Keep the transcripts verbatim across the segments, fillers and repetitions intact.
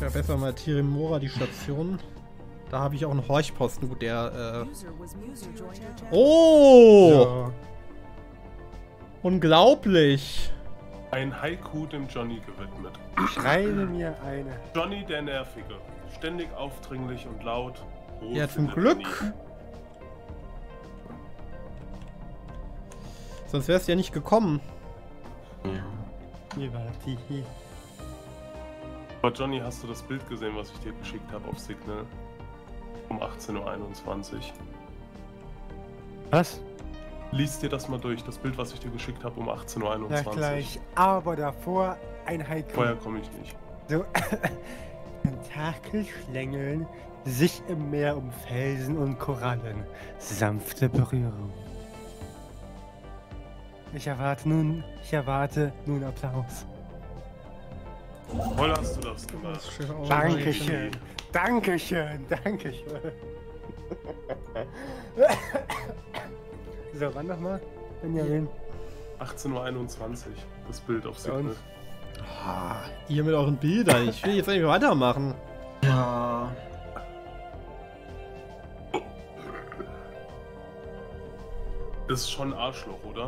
Ja, besser mal Tirimura, die Station. Da habe ich auch einen Horchposten, gut, der, äh... Oh! Ja. Unglaublich! Ein Haiku dem Johnny gewidmet. Schreibe mir eine. Johnny der Nervige. Ständig aufdringlich und laut. Ja, zum Glück. Sonst wär's ja nicht gekommen. Hier war die hier. Aber Johnny, hast du das Bild gesehen, was ich dir geschickt habe auf Signal? Um achtzehn Uhr einundzwanzig. Was? Lies dir das mal durch, das Bild, was ich dir geschickt habe um achtzehn Uhr einundzwanzig. Ja, gleich. Aber davor ein Haiku. Vorher komme ich nicht. So. Tentakel schlängeln sich im Meer um Felsen und Korallen. Sanfte Berührung. Ich erwarte nun, ich erwarte nun Applaus. Toll hast du das gemacht. Dankeschön, Dankeschön, Dankeschön. So, wann nochmal? Benjamin? achtzehn Uhr einundzwanzig, das Bild auf Signal. Ah, ihr mit euren Bildern, ich will jetzt eigentlich weitermachen. Ja. Das ist schon ein Arschloch, oder?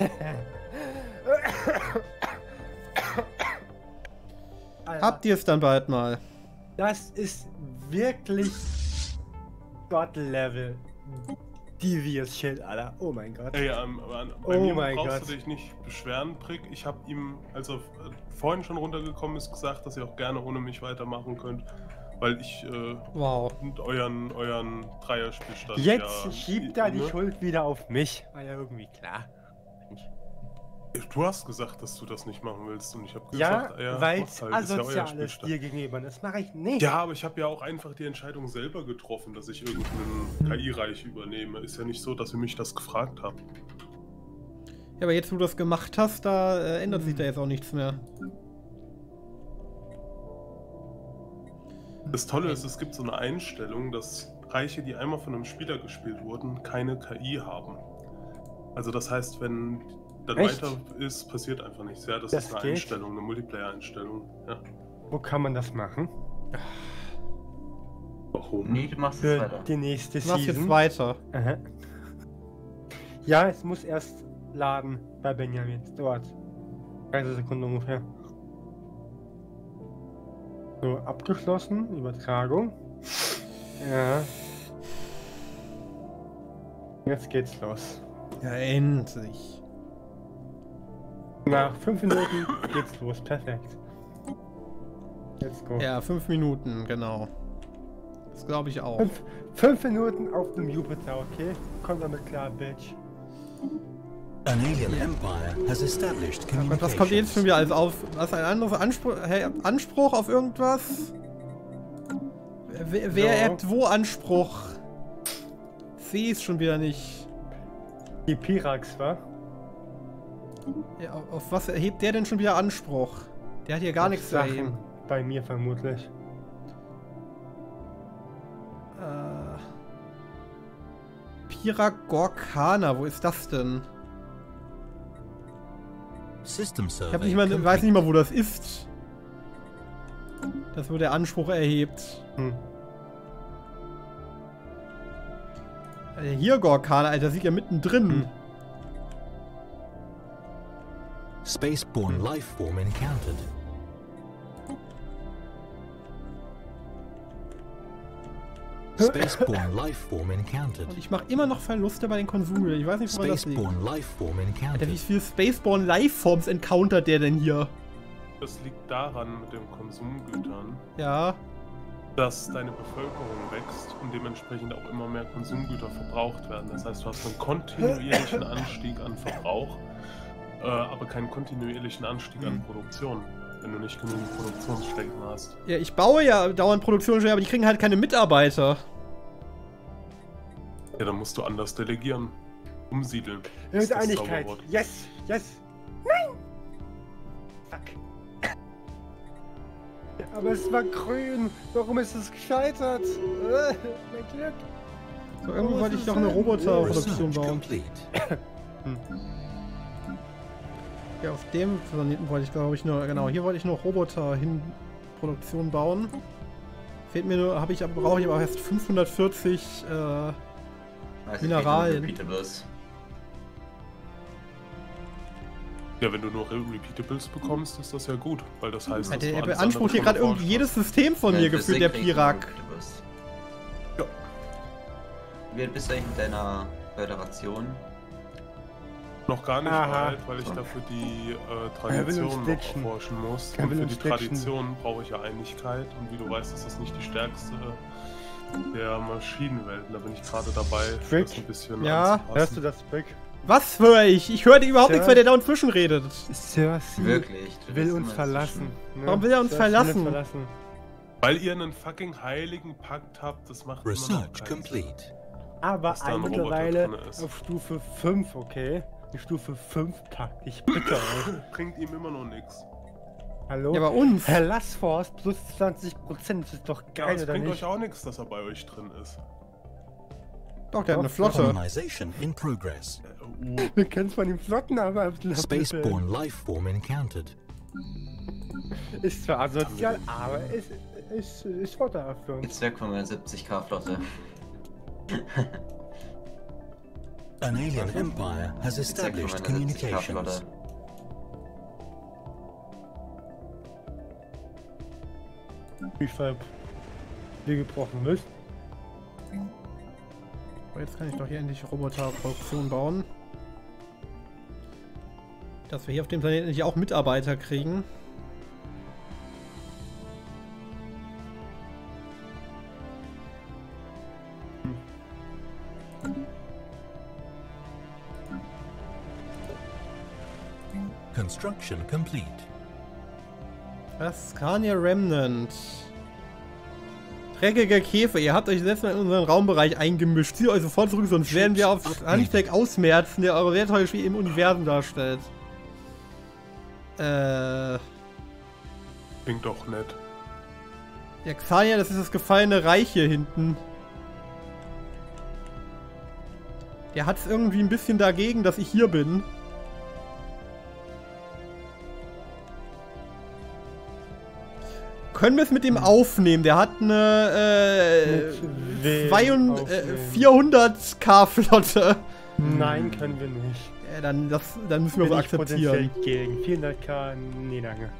Habt ihr es dann bald mal? Das ist wirklich God-Level. Devious Shit, Alter. Oh mein Gott. Ey, ähm, bei oh mir mein brauchst Gott. du dich nicht beschweren, Prick. Ich habe ihm, als er äh, vorhin schon runtergekommen ist, gesagt, dass ihr auch gerne ohne mich weitermachen könnt. Weil ich äh, wow. euren, euren Dreierspielstand Jetzt ja, schiebt er die ne? Schuld wieder auf mich. War ja irgendwie klar. Mensch. Du hast gesagt, dass du das nicht machen willst und ich habe Ja, gesagt, ja, weil macht es halt, ist ja euer asozial ist Spielstand. dir gegenüber. Das mache ich nicht. Ja, aber ich habe ja auch einfach die Entscheidung selber getroffen, dass ich irgendeinen K I-Reich übernehme. Ist ja nicht so, dass ihr mich das gefragt habt. Ja, aber jetzt, wo du das gemacht hast, da äh, ändert sich da jetzt auch nichts mehr. Das Tolle ist, es gibt so eine Einstellung, dass Reiche, die einmal von einem Spieler gespielt wurden, keine K I haben. Also das heißt, wenn dann Echt? weiter ist, passiert einfach nichts. Ja, das, Das ist eine geht? Einstellung, eine Multiplayer-Einstellung. Ja. Wo kann man das machen? Warum? Nee, du machst es Für weiter. die nächste Du machst Season. jetzt weiter. Aha. Ja, es muss erst laden bei Benjamin. Es dauert dreißig Sekunden ungefähr. So, abgeschlossen. Übertragung. Ja. Jetzt geht's los. Ja, endlich. Nach fünf Minuten geht's los. Perfekt. Let's go. Ja, fünf Minuten, genau. Das glaube ich auch. Fünf, fünf Minuten auf dem Jupiter, okay? Komm damit klar, Bitch. An alien empire has established Und was kommt jetzt schon wieder alles auf? Was, ein anderes Anspruch, hey, Anspruch auf irgendwas? Wer, wer So. erbt wo Anspruch? Sehe es schon wieder nicht. Die Pirax, wa? Ja, auf, auf was erhebt der denn schon wieder Anspruch? Der hat hier gar Auf nichts zu Sachen. erheben. Bei mir vermutlich. Äh, Piragorkana, wo ist das denn? System Ich survey hab nicht mal, complete. weiß nicht mal, wo das ist. Das, wo der Anspruch erhebt. Hm. Alter, hier Gorkana, Alter, sieht ja mittendrin. Hm. Spaceborne lifeform encountered. Spaceborne lifeform encountered. Und ich mache immer noch Verluste bei den Konsumgütern. Ich weiß nicht, woran das liegt. Spaceborne lifeform Alter, wie encountered. viele Spaceborne Lifeforms encountert der denn hier? Das liegt daran mit den Konsumgütern, Ja. dass deine Bevölkerung wächst und dementsprechend auch immer mehr Konsumgüter verbraucht werden. Das heißt, du hast einen kontinuierlichen Anstieg an Verbrauch, äh, aber keinen kontinuierlichen Anstieg an Produktion, wenn du nicht genügend Produktionsflächen hast. Ja, ich baue ja dauernd Produktionsstellen, aber die kriegen halt keine Mitarbeiter. Ja, dann musst du anders delegieren. Umsiedeln. Mit ist das Einigkeit. Zauberwort. Yes, yes. Nein! Fuck. Aber es war grün. Warum ist es gescheitert? Äh, mein Glück. So, irgendwo Was wollte ich ist doch eine denn? Roboterproduktion Research bauen. complete. Ja, auf dem Planeten wollte ich, glaube ich, nur, genau, hier wollte ich noch Roboter Produktion bauen. Fehlt mir nur, habe ich aber brauche ich aber erst fünfhundertvierzig äh, Also Mineralien. Repeatables. Ja, wenn du nur Repeatables bekommst, ist das ja gut, weil das heißt, dass Der, du der alles beansprucht hier andere gerade schon irgendwie erforscht jedes System von mir gefühlt, der Pirak. Ja. Wie alt bist du eigentlich mit deiner Föderation? hast. Noch gar nicht Aha. alt, weil ich So. dafür die äh, Er will uns Tradition noch ditchen. erforschen muss. Er Und will für uns die ditchen. Tradition brauche ich ja Einigkeit. Und wie du weißt, ist das nicht die stärkste der Maschinenwelten. Da bin ich gerade dabei, Frick. das ein bisschen Ja. anzupassen. Hörst du das, Brick? Was höre ich? Ich höre überhaupt Sir? nichts, weil der da unzwischen redet. Cersei Wirklich? Du will bist uns immer verlassen. Ne? Warum will er uns Cersei will verlassen? verlassen. Weil ihr einen fucking heiligen Pakt habt, das macht immer noch Research keinen Sinn. complete. Aber Dass da ein ein Roboter mittlerweile drin ist. auf Stufe fünf, okay? Die Stufe fünf packt. Ich bitte euch. Bringt ihm immer noch nichts. Hallo? Ja, bei uns. Herr Lassforce plus zwanzig Prozent, das ist doch Ja, geil, es oder bringt nicht? euch auch nichts, dass er bei euch drin ist. Doch, der hat eine Doch, Flotte. Colonization in progress. Äh, uh, Wir kennen zwar den Flotten, aber Spaceborne lifeform encountered. ist zwar asozial, aber ist, ist, ist vorteilhaft für uns. Jetzt weg von meiner siebzig K Flotte. An alien empire has Jetzt weg von established meiner siebzig K Flotte. communications. Wie viel wie gebrochen ist. Aber jetzt kann ich doch hier endlich Roboterproduktion bauen. Dass wir hier auf dem Planeten endlich auch Mitarbeiter kriegen. Construction complete. Das Scania Remnant. Dreckiger Käfer, ihr habt euch selbst mal in unseren Raumbereich eingemischt. Zieht euch sofort zurück, sonst werden wir auf Handstag ausmerzen, der eure wertvolle Spiel im Universum darstellt. Äh. klingt doch nett. Ja, Xania, das ist das gefallene Reich hier hinten. Der hat es irgendwie ein bisschen dagegen, dass ich hier bin. Können wir es mit dem aufnehmen? Der hat eine äh, Mit wem zweihundert, äh, aufnehmen? vierhundert K Flotte. Nein, können wir nicht. Ja, dann, das, dann müssen wir Bin wohl ich potenziell akzeptieren. gegen. vierhundert K, nee, danke.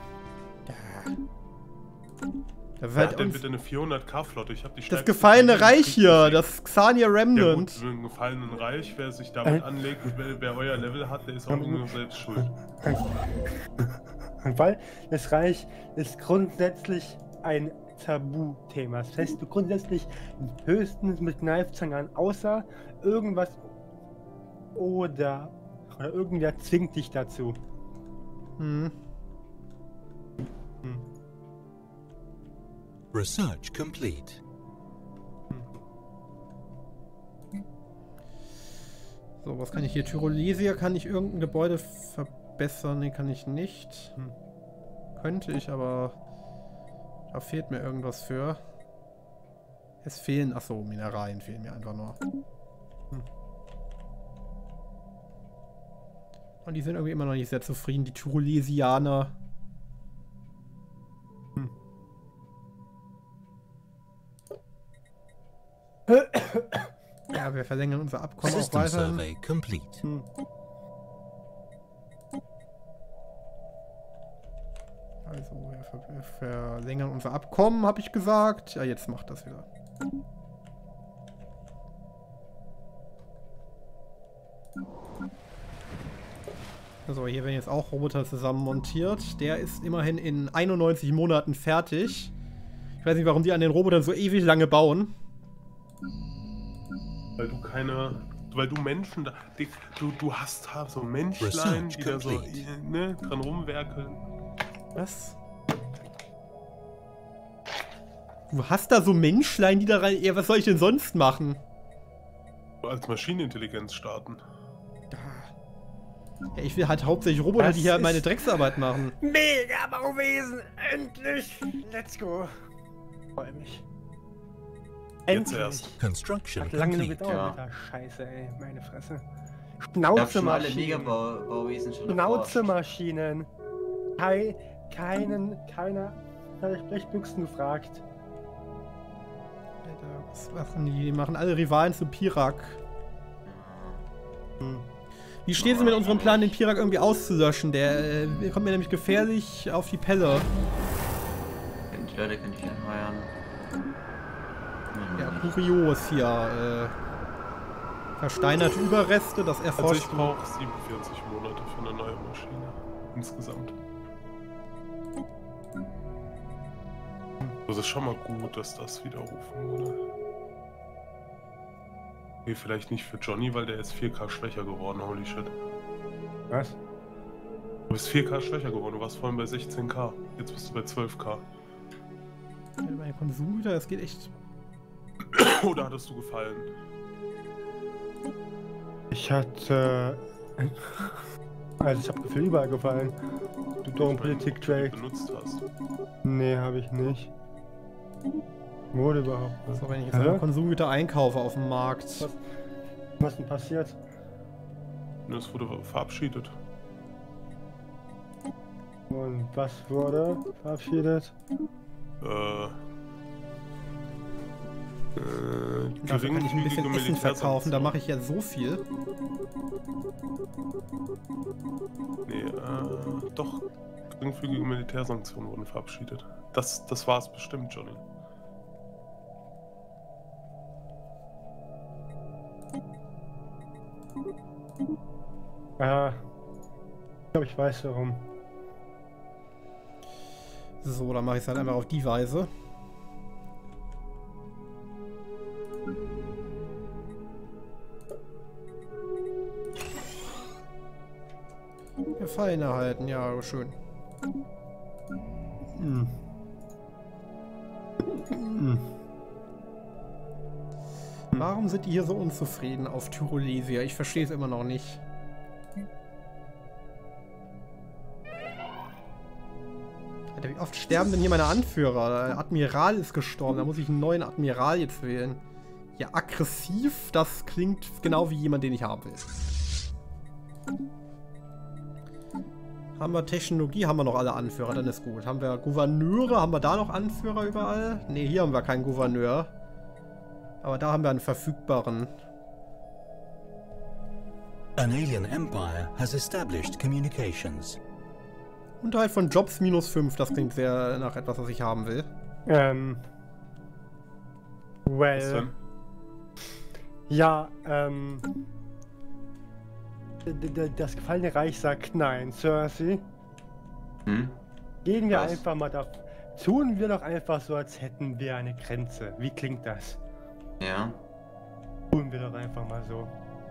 Das ist Wer halt hat denn uns, bitte eine vierhundert K Flotte? Ich habe die das stärkste gefallene Flotte im Reich Krieg hier, gesehen. das Xania Ja gut, Remnant. für einen gefallenen Reich, wer sich damit Äh. anlegt, wer, wer euer Level hat, der ist auch nur selbst schuld. Und weil das Reich ist grundsätzlich ein Tabuthema. Das heißt, du grundsätzlich höchstens mit Kneifzange an, außer irgendwas oder, oder irgendwer zwingt dich dazu. Hm. Research complete. So, was kann ich hier? Tyrolesier, kann ich irgendein Gebäude verbessern? Nee, kann ich nicht. Hm. Könnte ich, aber da fehlt mir irgendwas für. Es fehlen, achso, Mineralien fehlen mir einfach nur. Hm. Und die sind irgendwie immer noch nicht sehr zufrieden, die Tyrolesianer. Hm. Ja, wir verlängern unser Abkommen auch System weiter. survey complete. Hm. Also, wir, ver wir verlängern unser Abkommen, habe ich gesagt. Ja, jetzt macht das wieder. Also, hier werden jetzt auch Roboter zusammen montiert. Der ist immerhin in einundneunzig Monaten fertig. Ich weiß nicht, warum die an den Robotern so ewig lange bauen. Weil du keine. Weil du Menschen da. Die, du, du hast da so Menschlein, Research die da so complete. ne, dran rumwerkeln. Was? Du hast da so Menschlein, die da rein... Ja, was soll ich denn sonst machen? Als Maschinenintelligenz starten. Ja, ich will halt hauptsächlich Roboter, Das die hier ist- meine Drecksarbeit machen. Mega Bauwesen! Endlich! Let's go! Freue mich. Jetzt Endlich! erst. Construction Hat lange nur complete. gedauert Ja. mit der Scheiße, ey. Meine Fresse. Ich habe schon alle Schnauzemaschinen. Megabauwesen schon erforscht. Schnauzemaschinen. Kei, keinen, keiner vielleicht, vielleicht Büchsen gefragt. Alter, was machen die? Die machen alle Rivalen zu Pirak. Hm. Wie stehen Sie mit unserem Plan, den Pirak irgendwie auszulöschen? Der äh, kommt mir nämlich gefährlich auf die Pelle. Die Leute kann ich anheuern. Hm. Ja, kurios hier. Äh, versteinerte Überreste, das Also erforscht. ich brauche siebenundvierzig Monate für eine neue Maschine. Insgesamt. Also ist schon mal gut, dass das widerrufen wurde. Nee, vielleicht nicht für Johnny, weil der ist vier K schwächer geworden, holy shit. Was? Du bist vier K schwächer geworden, du warst vorhin bei sechzehn K. Jetzt bist du bei zwölf K. Meine Konsumgüter, das geht echt. Oder hattest du gefallen? Ich hatte. Äh, also, ich habe Gefühl überall gefallen. Du Drogenpolitik, Drake. benutzt hast. Nee, habe ich nicht. Wurde überhaupt was? So, wenn ich jetzt Hä? mal Konsumgüter einkaufe auf dem Markt. Was? Was denn passiert? Und es wurde verabschiedet. Und was wurde verabschiedet? Äh. Äh, Dafür kann ich ein bisschen Essen verkaufen, da mache ich ja so viel. Nee, äh, doch. Geringfügige Militärsanktionen wurden verabschiedet. Das, das war es bestimmt, Johnny. Ah. Ich glaube, ich weiß warum. So, dann mache ich es halt einfach auf die Weise. Gefallen erhalten, ja, schön. Hm. Hm. Warum sind die hier so unzufrieden auf Tyrolesia? Ich verstehe es immer noch nicht. Alter, wie oft sterben denn hier meine Anführer? Der Admiral ist gestorben, da muss ich einen neuen Admiral jetzt wählen. Ja, aggressiv, das klingt genau wie jemand, den ich haben will. Haben wir Technologie, haben wir noch alle Anführer, dann ist gut. Haben wir Gouverneure, haben wir da noch Anführer überall? Ne, hier haben wir keinen Gouverneur. Aber da haben wir einen verfügbaren. An alien empire has established communications. Unterhalt von Jobs minus fünf, das klingt sehr nach etwas, was ich haben will. Ähm. Was Well. denn? Ja, ähm. d- d- Das gefallene Reich sagt nein, Cersei. Hm? Gehen wir Was? einfach mal da. Tun wir doch einfach so, als hätten wir eine Grenze. Wie klingt das? Ja. Tun wir doch einfach mal so.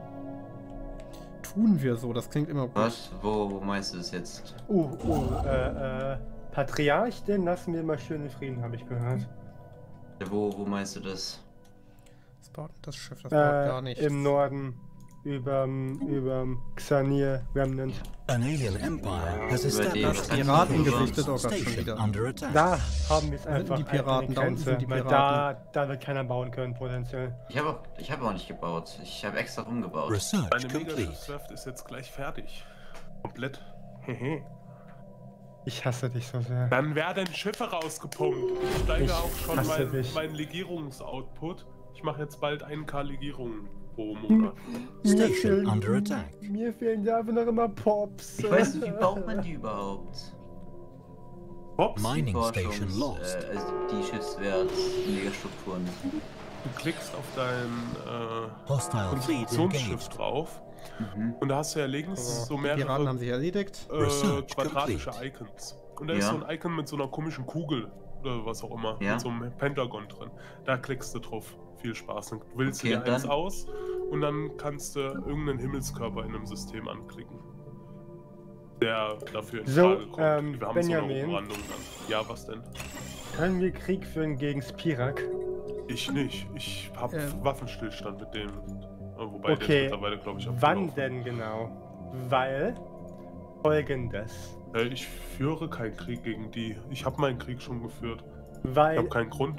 Tun wir so, das klingt immer gut. Was? Wo, wo meinst du es jetzt? Uh, uh, äh, äh. Patriarch, den lassen wir mal schön in Frieden, habe ich gehört. Wo, wo meinst du das? Das baut das Schiff, das baut Äh, gar nichts. Im Norden. Überm, überm Xanir Remnant. An alien empire has Über die- established Piraten communications gesichtet, oh Gott, schon station wieder. under attack. Da haben wir es sind einfach. die Piraten, da unten Grenze, sind die weil Piraten. Da, da wird keiner bauen können, potenziell. Ich habe auch, ich habe auch nicht gebaut. Ich habe extra rumgebaut. Research Meine complete. Megaschiffswerft ist jetzt gleich fertig. Komplett. Hehe. Ich hasse dich so sehr. Dann werden Schiffe rausgepumpt. Ich steige Ich auch schon hasse mein, dich. meinen Legierungsoutput. Ich mache jetzt bald ein K Legierungen pro Monat. Station under attack. Mir fehlen da einfach noch immer Pops. Ich weiß nicht, wie baut man die überhaupt? Hops, Mining Forschungs- station lost. Äh, also die Schiffswert, Megastrukturen. du klickst auf dein äh, Hostile fleet Konstruktionsschiff engaged. drauf Mhm. und da hast du ja links So, so die Piraten mehrere haben sich erledigt. äh, Research quadratische complete. Icons. Und da ist Ja. so ein Icon mit so einer komischen Kugel oder was auch immer, Ja. mit so einem Pentagon drin. Da klickst du drauf. Viel Spaß. Dann wählst Okay, du und dir eins dann? aus und dann kannst du irgendeinen Himmelskörper in einem System anklicken. Der dafür in So, Frage kommt. ähm, Wir haben Benjamin. so eine Umrandung dann. Ja, was denn? Können wir Krieg führen gegen Spirak? Ich nicht. Ich habe Ähm. Waffenstillstand mit dem. Äh, Wobei der Okay, ist mittlerweile, glaube ich, Wann abgelaufen. denn genau? Weil folgendes. Äh, ich führe keinen Krieg gegen die. Ich habe meinen Krieg schon geführt. Ich Weil habe keinen Grund.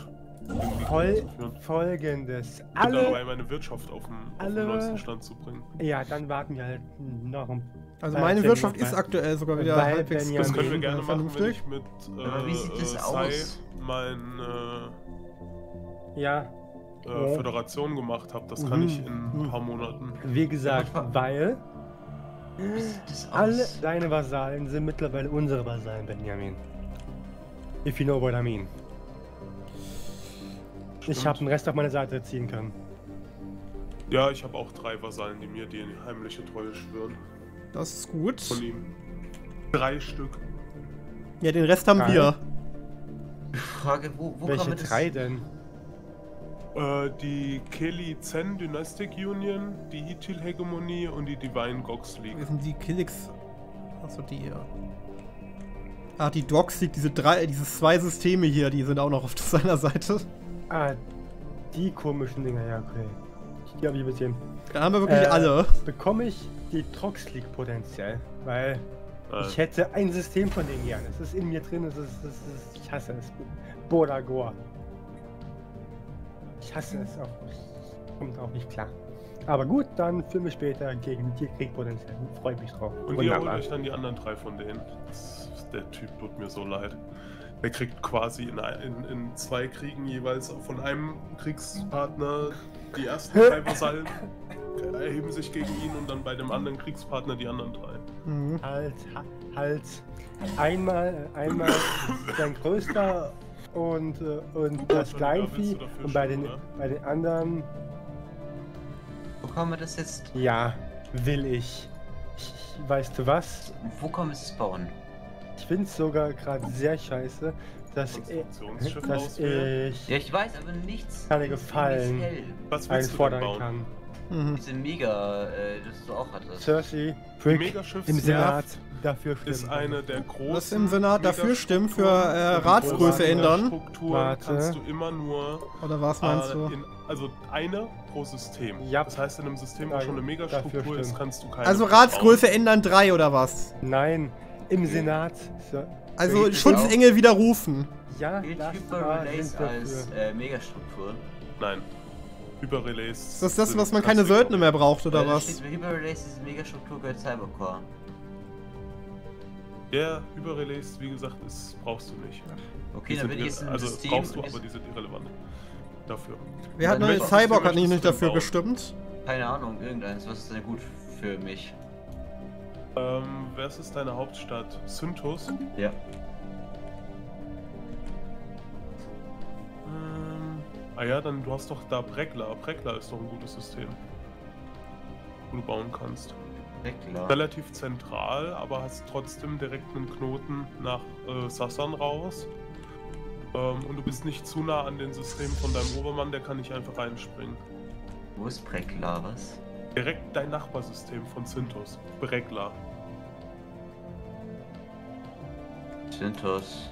Voll, durchzuführen. folgendes. Ich bin Alle, dabei, meine Wirtschaft auf den, auf alle- den neuesten Stand zu bringen. ja, dann warten wir halt noch ein Also Äh, meine wenn Wirtschaft wir- ist aktuell sogar wieder weil halbwegs Benjamin- Das können wir äh, gerne machen, wenn vernünftig. ich mit äh, Aber wie sieht das äh, aus? Sai mein äh, Ja, äh, Föderation gemacht habe. Das kann Mhm. ich in ein Mhm. paar Monaten. wie gesagt, weil Wie sieht das aus? alle deine Vasallen sind mittlerweile unsere Vasallen, Benjamin. If you know what I mean. Ich Stimmt. habe den Rest auf meine Seite ziehen können. Ja, ich habe auch drei Vasallen, die mir die heimliche Treue schwören. Das ist gut. Von ihm. Drei Stück. Ja, den Rest haben Geil. wir. Frage, wo, wo kann Welche man das... drei denn? Äh, die Keli Zen Dynastic Union, die Itil Hegemonie und die Divine Gox League. Wir sind die Killix. Achso, die hier. Ah, die Dogs League, diese drei, diese zwei Systeme hier, die sind auch noch auf seiner Seite. Ah, die komischen Dinger, ja, okay. Die habe ich ein bisschen. Da haben wir wirklich Äh, alle. Bekomme ich die Trox League potenziell? Weil Äh, ich hätte ein System von denen gerne. Es ist in mir drin, es ist, es ist, ich hasse es. Bodagor. Ich hasse es auch. Kommt auch nicht klar. Aber gut, dann für mich später gegen die Krieg potenziell. Freue mich drauf. und ihr holt euch dann die anderen drei von denen. Das, der Typ tut mir so leid. Der kriegt quasi in, ein- in, in zwei Kriegen jeweils von einem Kriegspartner die ersten drei Vasallen erheben sich gegen ihn und dann bei dem anderen Kriegspartner die anderen drei. Mhm. Halt, ha- halt. Einmal, einmal dein größter und, äh, und das Da Kleinvieh. willst du dafür Und bei schon, den, oder? bei den anderen, Wo kann man das jetzt... ja, will ich. ich weißt du was? Wo kann man es bauen? Ich finde es sogar gerade sehr scheiße, dass, ich, Konstruktionsschiff dass auswählen. ich Ja, ich weiß, aber nichts... Kann dir nichts gefallen. hell. Was willst du denn einfordern bauen? kann. Mhm. Diese Mega, äh, das du auch hattest. Cersei, Die Prick, Megaschiff im Senat dafür stimmen. ist eine der großen. Das im Senat dafür stimmen für, Megastrukturen. äh, Und Ratsgröße große ändern. Strukturen Warte. kannst du immer nur Oder was meinst äh, du? in, also eine pro System. Ja. Das heißt, in einem System, wo Da- schon eine dafür Megastruktur ist, stimmt. kannst du keine. Also bauen. Ratsgröße ändern drei oder was? Nein, im Senat. So, Also Gilt Schutzengel widerrufen. ja, Gilt das Hyper war Relays sind als dafür. äh, Megastruktur? Nein. Hyperrelays. Ist das das, sind was man keine Klassik- Söldner mehr braucht oder Weil da was? steht, Hyper Relays ist Megastruktur gehört Cybercore. Ja, Hyperrelays, wie gesagt, ist, brauchst du nicht. Okay, Die dann sind bin ich jetzt irre- im also System. brauchst du, und aber jetzt- die sind irrelevant. Dafür. Wer hat Dann neue welches Cyborg System hat nicht, nicht möchtest du dafür bauen? gestimmt? Keine Ahnung, irgendeins. Was ist denn gut für mich? Ähm, wer ist deine Hauptstadt? Synthos? Ja. Ähm, ah ja, dann du hast doch da Brekla. Brekla ist doch ein gutes System. Wo du bauen kannst. Rekla. Relativ zentral, aber hast trotzdem direkt einen Knoten nach äh, Sassan raus. Ähm, und du bist nicht zu nah an den Systemen von deinem Obermann, der kann nicht einfach reinspringen. Wo ist Brekla, was? Direkt dein Nachbarsystem von Synthos. Brekla. Synthos.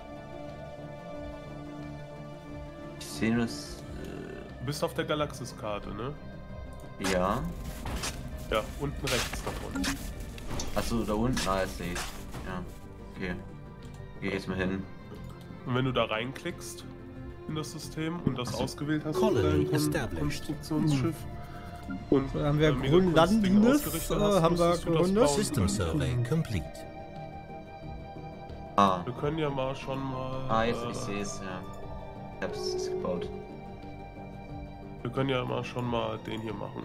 Ich sehe nur das. Du bist auf der Galaxis-Karte, ne? Äh, ja. Ja, unten rechts davon. Achso, da unten, ah, jetzt sehe ich. Ja. Okay. Geh jetzt mal hin. Und wenn du da reinklickst in das System und das Ach so. ausgewählt hast, Colony für dein Kon established. Konstruktionsschiff. Und So, dann haben wir äh, Megakunst-Ding Grönlandines, ausgerichtet äh, hast, haben wir musstest du das gegründet. bauen System können. survey complete. Ah. Wir können ja mal schon mal. Ah, jetzt äh, ich sehe es, ja. Ich hab's es gebaut. Wir können ja mal schon mal den hier machen.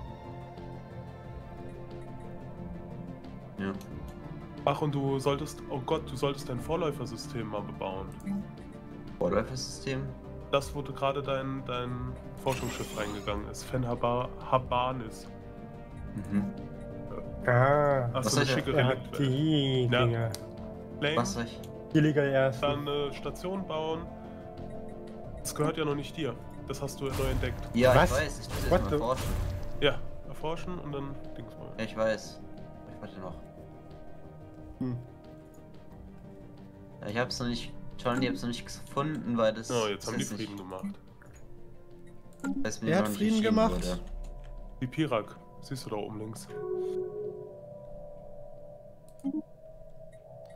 Ja. Ach, und du solltest, oh Gott, du solltest dein Vorläufersystem mal bebauen. Vorläufersystem? Das, wo du gerade dein, dein Forschungsschiff reingegangen ist. Fen Haba- Habanis. Mhm. Ah, Hast Was du eine soll schicke er hat Relikt. die Ja. Dinger. Lane, Was soll ich? Die Liga erst. dann eine Station bauen. Das gehört ja noch nicht dir. Das hast du neu entdeckt. Ja, Was? ich weiß, ich muss What jetzt the- mal forschen. Ja, erforschen und dann Dings mal. Ja, ich weiß. Ich warte noch. Hm. Ja, ich hab's noch nicht. John, ich hab's noch nicht gefunden, weil das. Oh, jetzt das haben die ist nicht- Frieden gemacht. weil's mir Wer noch hat nicht Frieden erschienen gemacht? wurde. Die Pirak. Siehst du da oben links.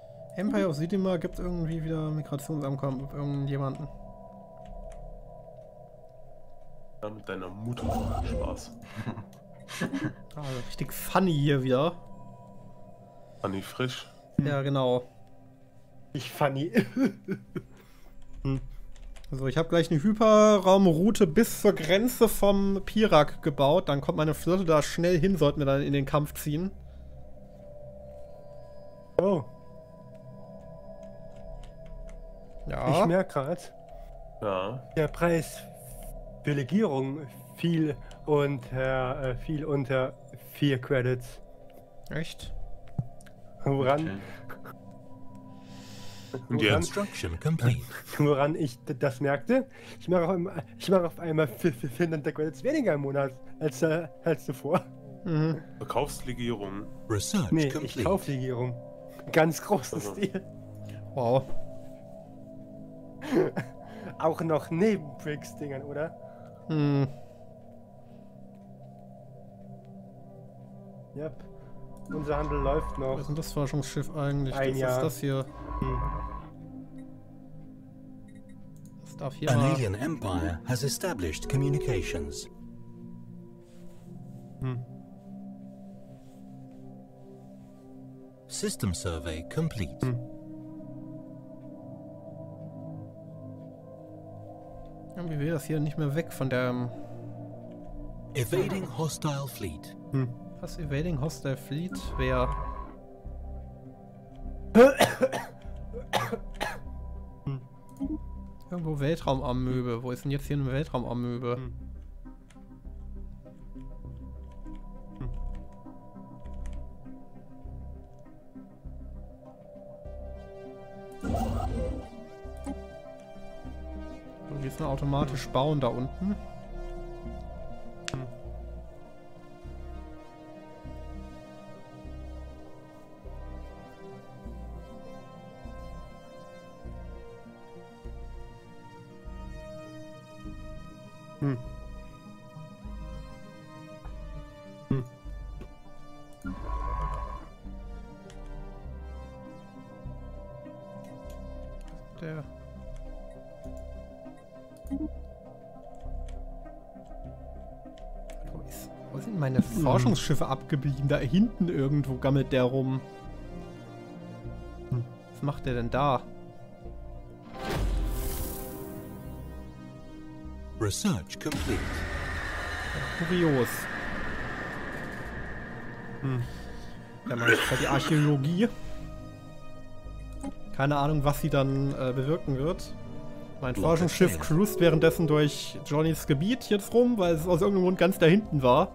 Empire of Sidima gibt irgendwie wieder Migrationsankommen auf irgendjemanden. mit deiner Mutter. Spaß. Ah, richtig funny hier wieder. Funny frisch. Ja, genau. Ich funny. hm. Also ich habe gleich eine Hyperraumroute bis zur Grenze vom Pirak gebaut. Dann kommt meine Flotte da schnell hin, sollten wir dann in den Kampf ziehen. Oh. Ja. Ich merke gerade, Ja. der Preis für Legierung fiel unter, äh, fiel unter vier Credits. Echt? Woran, Okay. Und woran, jetzt? Construction complete. woran ich d- das merkte, ich mache auf, einmal- ich mache auf einmal vierhundert Credits weniger im Monat als, äh, als zuvor. Mhm. Verkaufslegierung. Research Nee, ich complete. kaufe Legierung. Ganz großen Also. Stil. Wow. Auch noch neben Bricks-Dingern, oder? Hm. Yep. Unser Handel läuft Was noch. ist denn das Forschungsschiff eigentlich? Ein das Jahr. ist das hier. Hm. Das darf hier An mal... alien empire has established communications. Hm. System survey complete. Hm. Irgendwie will das hier nicht mehr weg von der... Evading hostile fleet. Hm. Was? Evading Hostile Fleet? Wer? Hm. Irgendwo Weltraumamöbe. Wo ist denn jetzt hier eine Weltraumamöbe? Hm. Und die ist eine automatisch bauen da unten. Hm. Hm. Der. Wo, ist, wo sind meine Forschungsschiffe abgeblieben? Da hinten irgendwo gammelt der rum. Hm. Was macht der denn da? Research complete. Kurios. Hm. Der macht jetzt halt die Archäologie. Keine Ahnung, was sie dann äh, bewirken wird. Mein Block Forschungsschiff failed. cruist währenddessen durch Johnnys Gebiet jetzt rum, weil es aus irgendeinem Grund ganz da hinten war.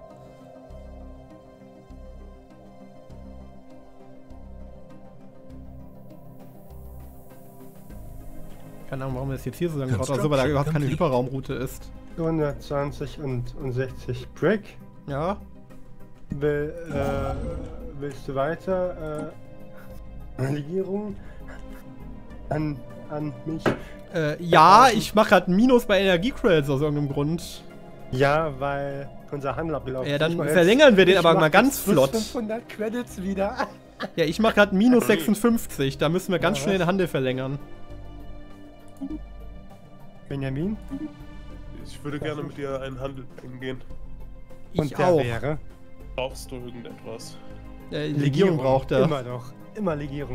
Keine Ahnung, warum er es jetzt hier so lange braucht, also weil da überhaupt keine Complete. Hyperraumroute ist. hundertzwanzig und, und sechzig Brick. Ja, Will, äh, willst du weiter äh, Legierung an, an mich? äh, ja, ich mache gerade ein Minus bei Energiecredits aus irgendeinem Grund. Ja, weil unser Handel abgelaufen Ja, ist. dann Ich mach jetzt- verlängern wir den ich aber mach mal jetzt ganz plus flott. fünfhundert Credits wieder. Ja, ich mache gerade minus sechsundfünfzig, da müssen wir ganz Ja, schnell den was? Handel verlängern. Benjamin? Ich würde gerne mit dir einen Handel eingehen. Ich Und der auch. wäre? Brauchst du irgendetwas? Äh, Legierung braucht er. Immer doch. Immer Legierung.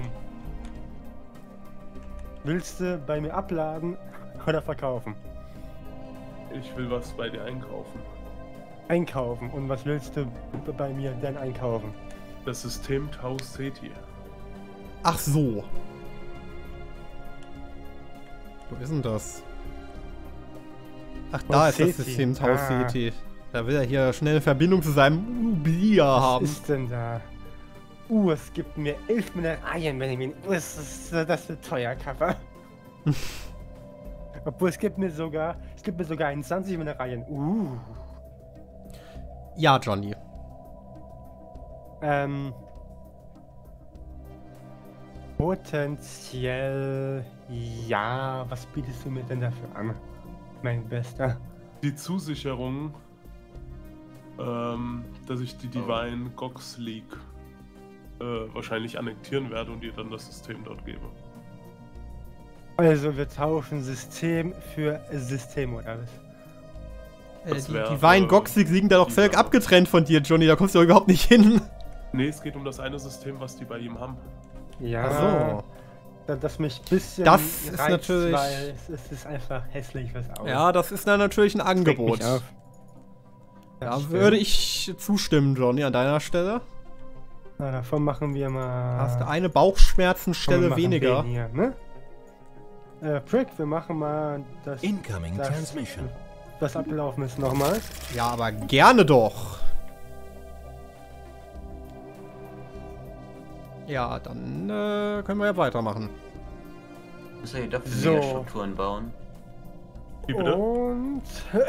Willst du bei mir abladen oder verkaufen? Ich will was bei dir einkaufen. Einkaufen. Und was willst du b- bei mir denn einkaufen? Das System Tau Ceti. Ach so. Wo ist denn das? Ach, da Tau ist das Ceti. System Tau Ah. Ceti. Da will er hier schnell eine Verbindung zu seinem Ublia Was haben. ist denn da? Uh, es gibt mir elf Mineralien, Benjamin. Uh, das ist, das wird teuer, Kappa. Obwohl, es gibt mir sogar, es gibt mir sogar einundzwanzig Mineralien. Uh. Ja, Johnny. Ähm. Potenziell. Ja, was bietest du mir denn dafür an? Mein Bester. Die Zusicherung, ähm, dass ich die Divine Gox League äh, wahrscheinlich annektieren werde und dir dann das System dort gebe. Also, wir tauschen System für System, oder was? Äh, Das die wär, die Weingoxig liegen da doch dieser- völlig abgetrennt von dir, Johnny. Da kommst du doch überhaupt nicht hin. Nee, es geht um das eine System, was die bei ihm haben. Ja, Ach so. da- das mich ein bisschen Das ist natürlich- weil es, es ist einfach hässlich, was aussieht. Ja, das ist dann natürlich ein Angebot. Das Da stimmt. würde ich zustimmen, Johnny, an deiner Stelle. Na, davon machen wir mal... Hast du eine Komm, wir Bauchschmerzenstelle machen weniger. weniger, ne? Äh, Prick, wir machen mal das, Incoming das transmission. was abgelaufen ist, nochmal. Ja, aber gerne doch. Ja, dann äh, können wir ja weitermachen. Muss er dafür So. Megastrukturen bauen? Wie bitte? Und...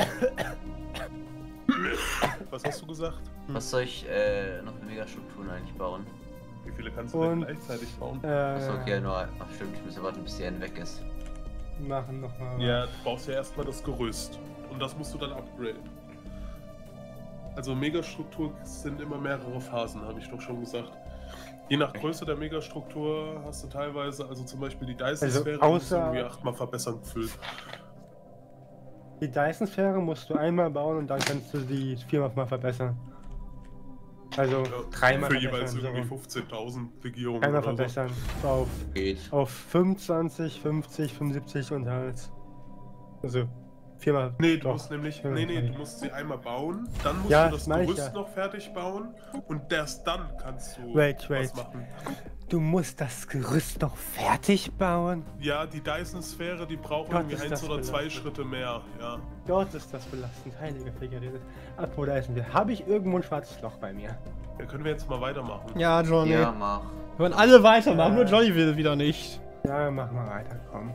Was hast du gesagt? Was soll ich äh, noch für Megastrukturen eigentlich bauen? Wie viele kannst du denn Und- gleichzeitig bauen? Äh, Achso, okay, nur. Ach stimmt, ich muss ja warten, bis die N weg ist. machen nochmal. Ja, du brauchst ja erstmal das Gerüst. Und das musst du dann upgraden. Also Megastruktur sind immer mehrere Phasen, habe ich doch schon gesagt. Je nach Größe der Megastruktur hast du teilweise, also zum Beispiel die Dyson-Sphäre, Also die ist außer- irgendwie achtmal verbessern gefühlt. Die Dyson-Sphäre musst du einmal bauen und dann kannst du die viermal mal verbessern. Also dreimal Für jeweils verbessern. irgendwie So. fünfzehntausend Legierungen Dreimal oder so. verbessern. Auf, Geht. auf fünfundzwanzig, fünfzig, fünfundsiebzig und halt. Also viermal. Nee, du doch. musst nämlich, Ja, nee, nee, okay. du musst sie einmal bauen, dann musst Ja, du das das meine ich Gerüst ja. noch fertig bauen und erst dann kannst du Wait, wait. was machen. Du musst das Gerüst noch fertig bauen? Ja, die Dyson-Sphäre, die braucht Gott, irgendwie ist eins das oder zwei belastend. Schritte mehr, ja. Gott, ist das belastend. Heilige Figarete. Apropos Dyson, wir. Habe ich irgendwo ein schwarzes Loch bei mir? Ja, können wir jetzt mal weitermachen. Ja, Johnny. Ja, mach. Wir wollen alle weitermachen, Ja. nur Johnny will wieder nicht. Ja, mach mal weiter, komm.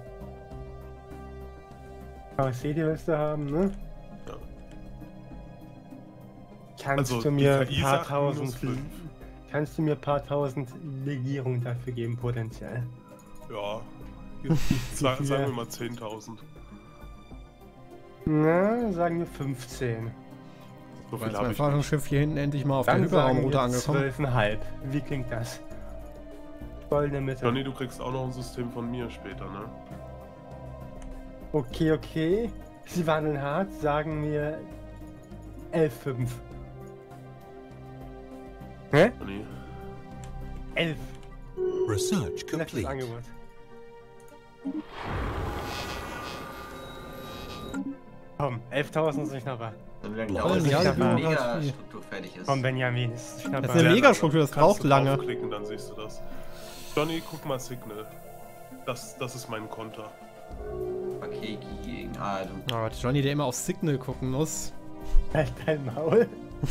Aber seht ihr, was du haben, ne? Ja. Kannst Also, du die mir ein K I paar sagt tausend minus fünf. Kannst du mir ein paar tausend Legierungen dafür geben, potenziell? Ja. Jetzt sa- viel? sagen wir mal zehntausend. Na, sagen wir fünfzehn. So Jetzt viel ist habe mein ich nicht. Forschungsschiff hier hinten endlich mal auf der Dann sagen Hyperraumroute wir angekommen. zwölf Komma fünf. Wie klingt das? Goldene Mitte. Johnny, du kriegst auch noch ein System von mir später, ne? Okay, okay. Sie wandeln hart, sagen wir elf Komma fünf. Hä? Johnny. elf. Research Letztes complete. Angebot. Komm, elftausend ist nicht noch was. So wie lange Ja, dauert es, ja, bis ja, die ja. Megastruktur fertig ist? Komm, Benjamin, ist Das schnapper. ist eine Ja, Megastruktur, das kannst braucht du lange. draufklicken, dann siehst du das. Johnny, guck mal Signal. Das, das ist mein Konter. Okay, gegen. Ah, du. Oh, Johnny, der immer auf Signal gucken muss. Halt dein Maul.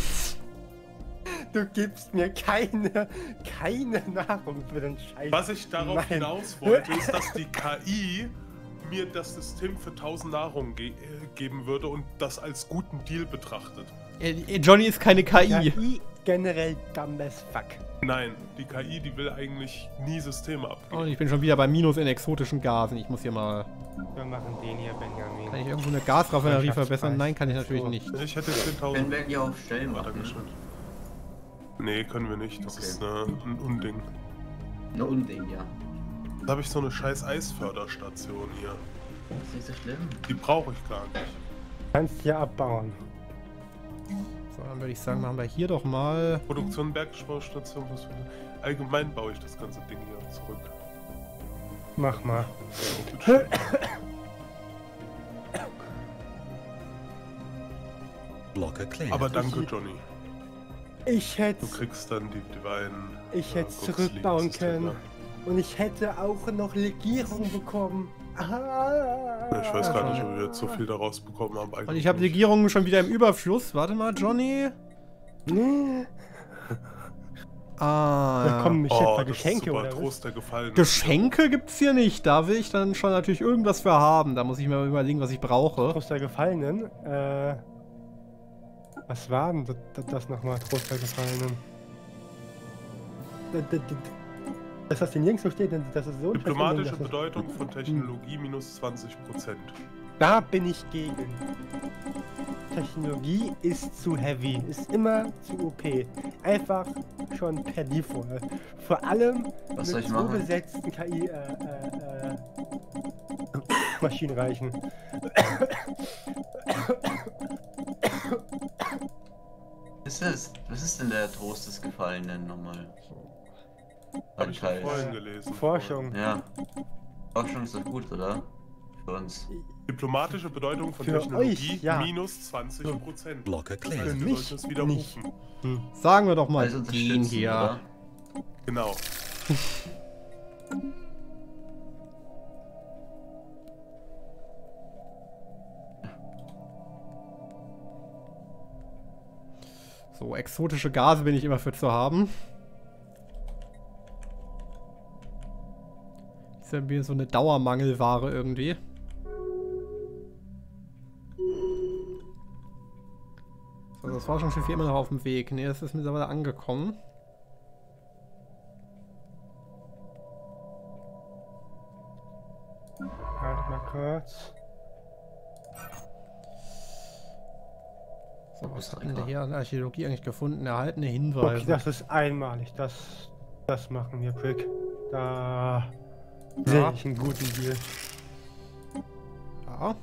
Du gibst mir keine, keine Nahrung für den Scheiß. Was ich darauf Nein. hinaus wollte, ist, dass die K I mir das System für tausend Nahrung ge äh, geben würde und das als guten Deal betrachtet. Äh, äh, Johnny ist keine K I. K I generell dumb as fuck. Nein, die K I, die will eigentlich nie Systeme abgeben. Und ich bin schon wieder bei Minus in exotischen Gasen. Ich muss hier mal... Wir machen den hier, Benjamin. Kann ich irgendwo eine Gasraffinerie Wirtschaftspreis. verbessern? Nein, kann ich natürlich So. nicht. Ich hätte Können zehntausend wir die auf Stellen machen? weitergeschickt. Nee, können wir nicht. Das Okay. ist eine, ein Unding. Ne Unding, ja. Da habe ich so eine scheiß Eisförderstation hier. Das ist nicht so schlimm. Die brauche ich gar nicht. Kannst hier abbauen. So, dann würde ich sagen, machen wir hier doch mal... Produktion Bergbaustation. was für- Allgemein baue ich das ganze Ding hier zurück. Mach mal. So, bitteschön. Blocker cleared. Aber danke, Johnny. Ich hätte Du kriegst dann die, die beiden. ich äh, hätte zurückbauen Gottsliebenssysteme. können. Und ich hätte auch noch Legierung bekommen. Ah. Ich weiß gar nicht, ob wir jetzt so viel daraus bekommen haben. Und ich habe Legierungen schon wieder im Überfluss. Warte mal, Johnny. Nee. Ah, Da kommen mich Oh, etwa das ist Geschenke super oder was? Trost der Gefallen. Geschenke gibt's hier nicht. Da will ich dann schon natürlich irgendwas für haben. Da muss ich mir überlegen, was ich brauche. Trost der Gefallenen. Äh, was war denn das, das, das nochmal? Trost der Gefallenen. Das, das, das, dass das hier nirgendwo steht, denn das ist so ein Diplomatische Scheiß-Ding, dass Bedeutung von Technologie minus zwanzig Prozent. das- Da bin ich gegen. Technologie ist zu heavy, ist immer zu O P. Einfach schon per Default. Vor allem Was soll mit ich so machen? besetzten K I äh, äh, äh, Maschinenreichen. Ist das, was ist denn der Trost des Gefallenen nochmal? Hab ich Anteil. vorhin gelesen. Forschung. Ja. Forschung ist doch gut, oder? Für uns. Diplomatische Bedeutung von Für Technologie euch, ja. minus zwanzig Prozent. Blocker Das cleared. heißt, Für wir mich sollten es widerrufen. Sagen wir doch mal Also den unterstützen, hier. oder? Genau. So, exotische Gase bin ich immer für zu haben. Ist ja wie so eine Dauermangelware irgendwie. So, das Forschungsschiff hier immer noch auf dem Weg. Ne, das ist mittlerweile angekommen. Halt mal kurz. So, was hatten wir hier an Archäologie eigentlich gefunden? Erhaltene Hinweise. Okay, das ist einmalig. Das, das machen wir, Prick. Da sehe ich einen guten Deal. Ja.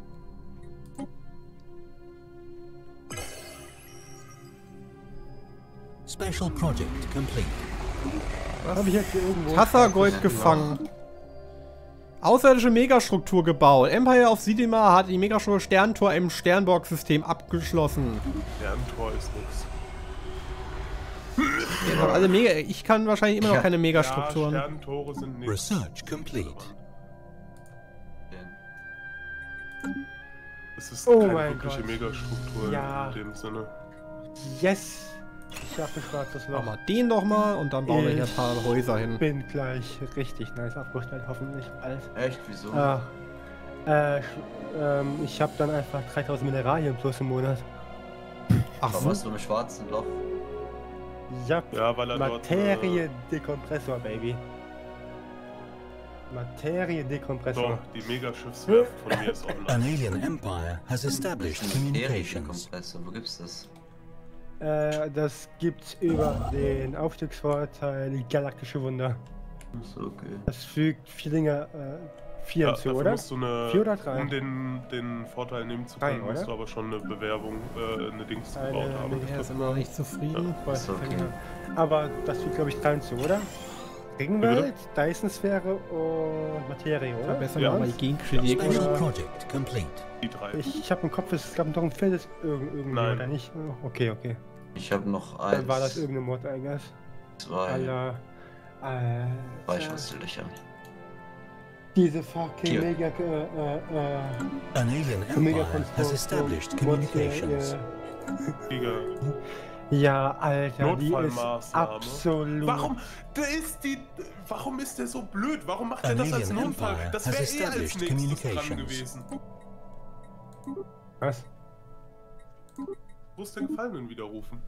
Special project complete. Habe ich jetzt hier irgendwo... Kassagold gefangen. Außerirdische Megastruktur gebaut. Empire of Sidima hat die Megastruktur Sterntor im Sternborg-System abgeschlossen. Sterntor ist nix. Ja, alle Mega ich kann wahrscheinlich immer noch Ja. keine Ja, Megastrukturen. Sterntore sind nix. Research complete. Es ist Oh keine mein wirkliche Gott. Megastruktur Ja. in dem Sinne. Yes! Ich habe ein schwarzes Machen Loch. wir den doch mal und dann bauen wir hier ein paar Häuser hin. Bin gleich richtig nice aufgestellt, hoffentlich bald. Echt? Wieso? Ah, äh, sch- ähm, ich habe dann einfach dreitausend Mineralien plus im Monat. Ach Warum so. hast du im schwarzen Loch? Ja, Ja, weil er dort... Materie-Dekompressor, Baby. Äh, Materie-Dekompressor. so, die Megaschiffswerft von mir ist online. An alien empire has established communications. Kompressor, wo gibt's das? Äh, das gibt's über den Aufstiegsvorteil Galaktische Wunder. Achso, okay. Das fügt Vierlinger äh, vier Ja, hinzu, dafür oder? musst du eine, Vier oder drei? um den, den Vorteil nehmen zu Drei, können, musst oder? du aber schon eine Bewerbung, äh, eine Dings Eine gebaut haben. Mega- Er ist immer noch nicht zufrieden. Voll Ist okay. Vierlinger. Aber das fügt, glaube ich, drei hinzu, oder? Regenwelt, Dyson-Sphäre und Materie, oder? Verbessern Ja. wir mal die Gegenstände. Special Ja. project complete. Die drei. Ich, ich habe im Kopf, es gab noch ein viertes irg irgendwie, Nein. oder nicht? Oh, okay, okay. Ich habe noch eins, Dann war das irgendeine Mod, I guess. zwei, Alter. Alter. Speicherlöcher. Diese fucking Hier. mega, äh, äh, äh, An alien mega empire has established Mod hier, communications. Flieger. äh, Ja, Alter, die ist Notfallmaßnahme. absolut. Warum? Der ist die. Warum ist der so blöd? Warum macht er An das als alien Notfall? empire Das has wäre eh als established nächstes dran communications. gewesen. Was? Wo ist der Gefallenen widerrufen?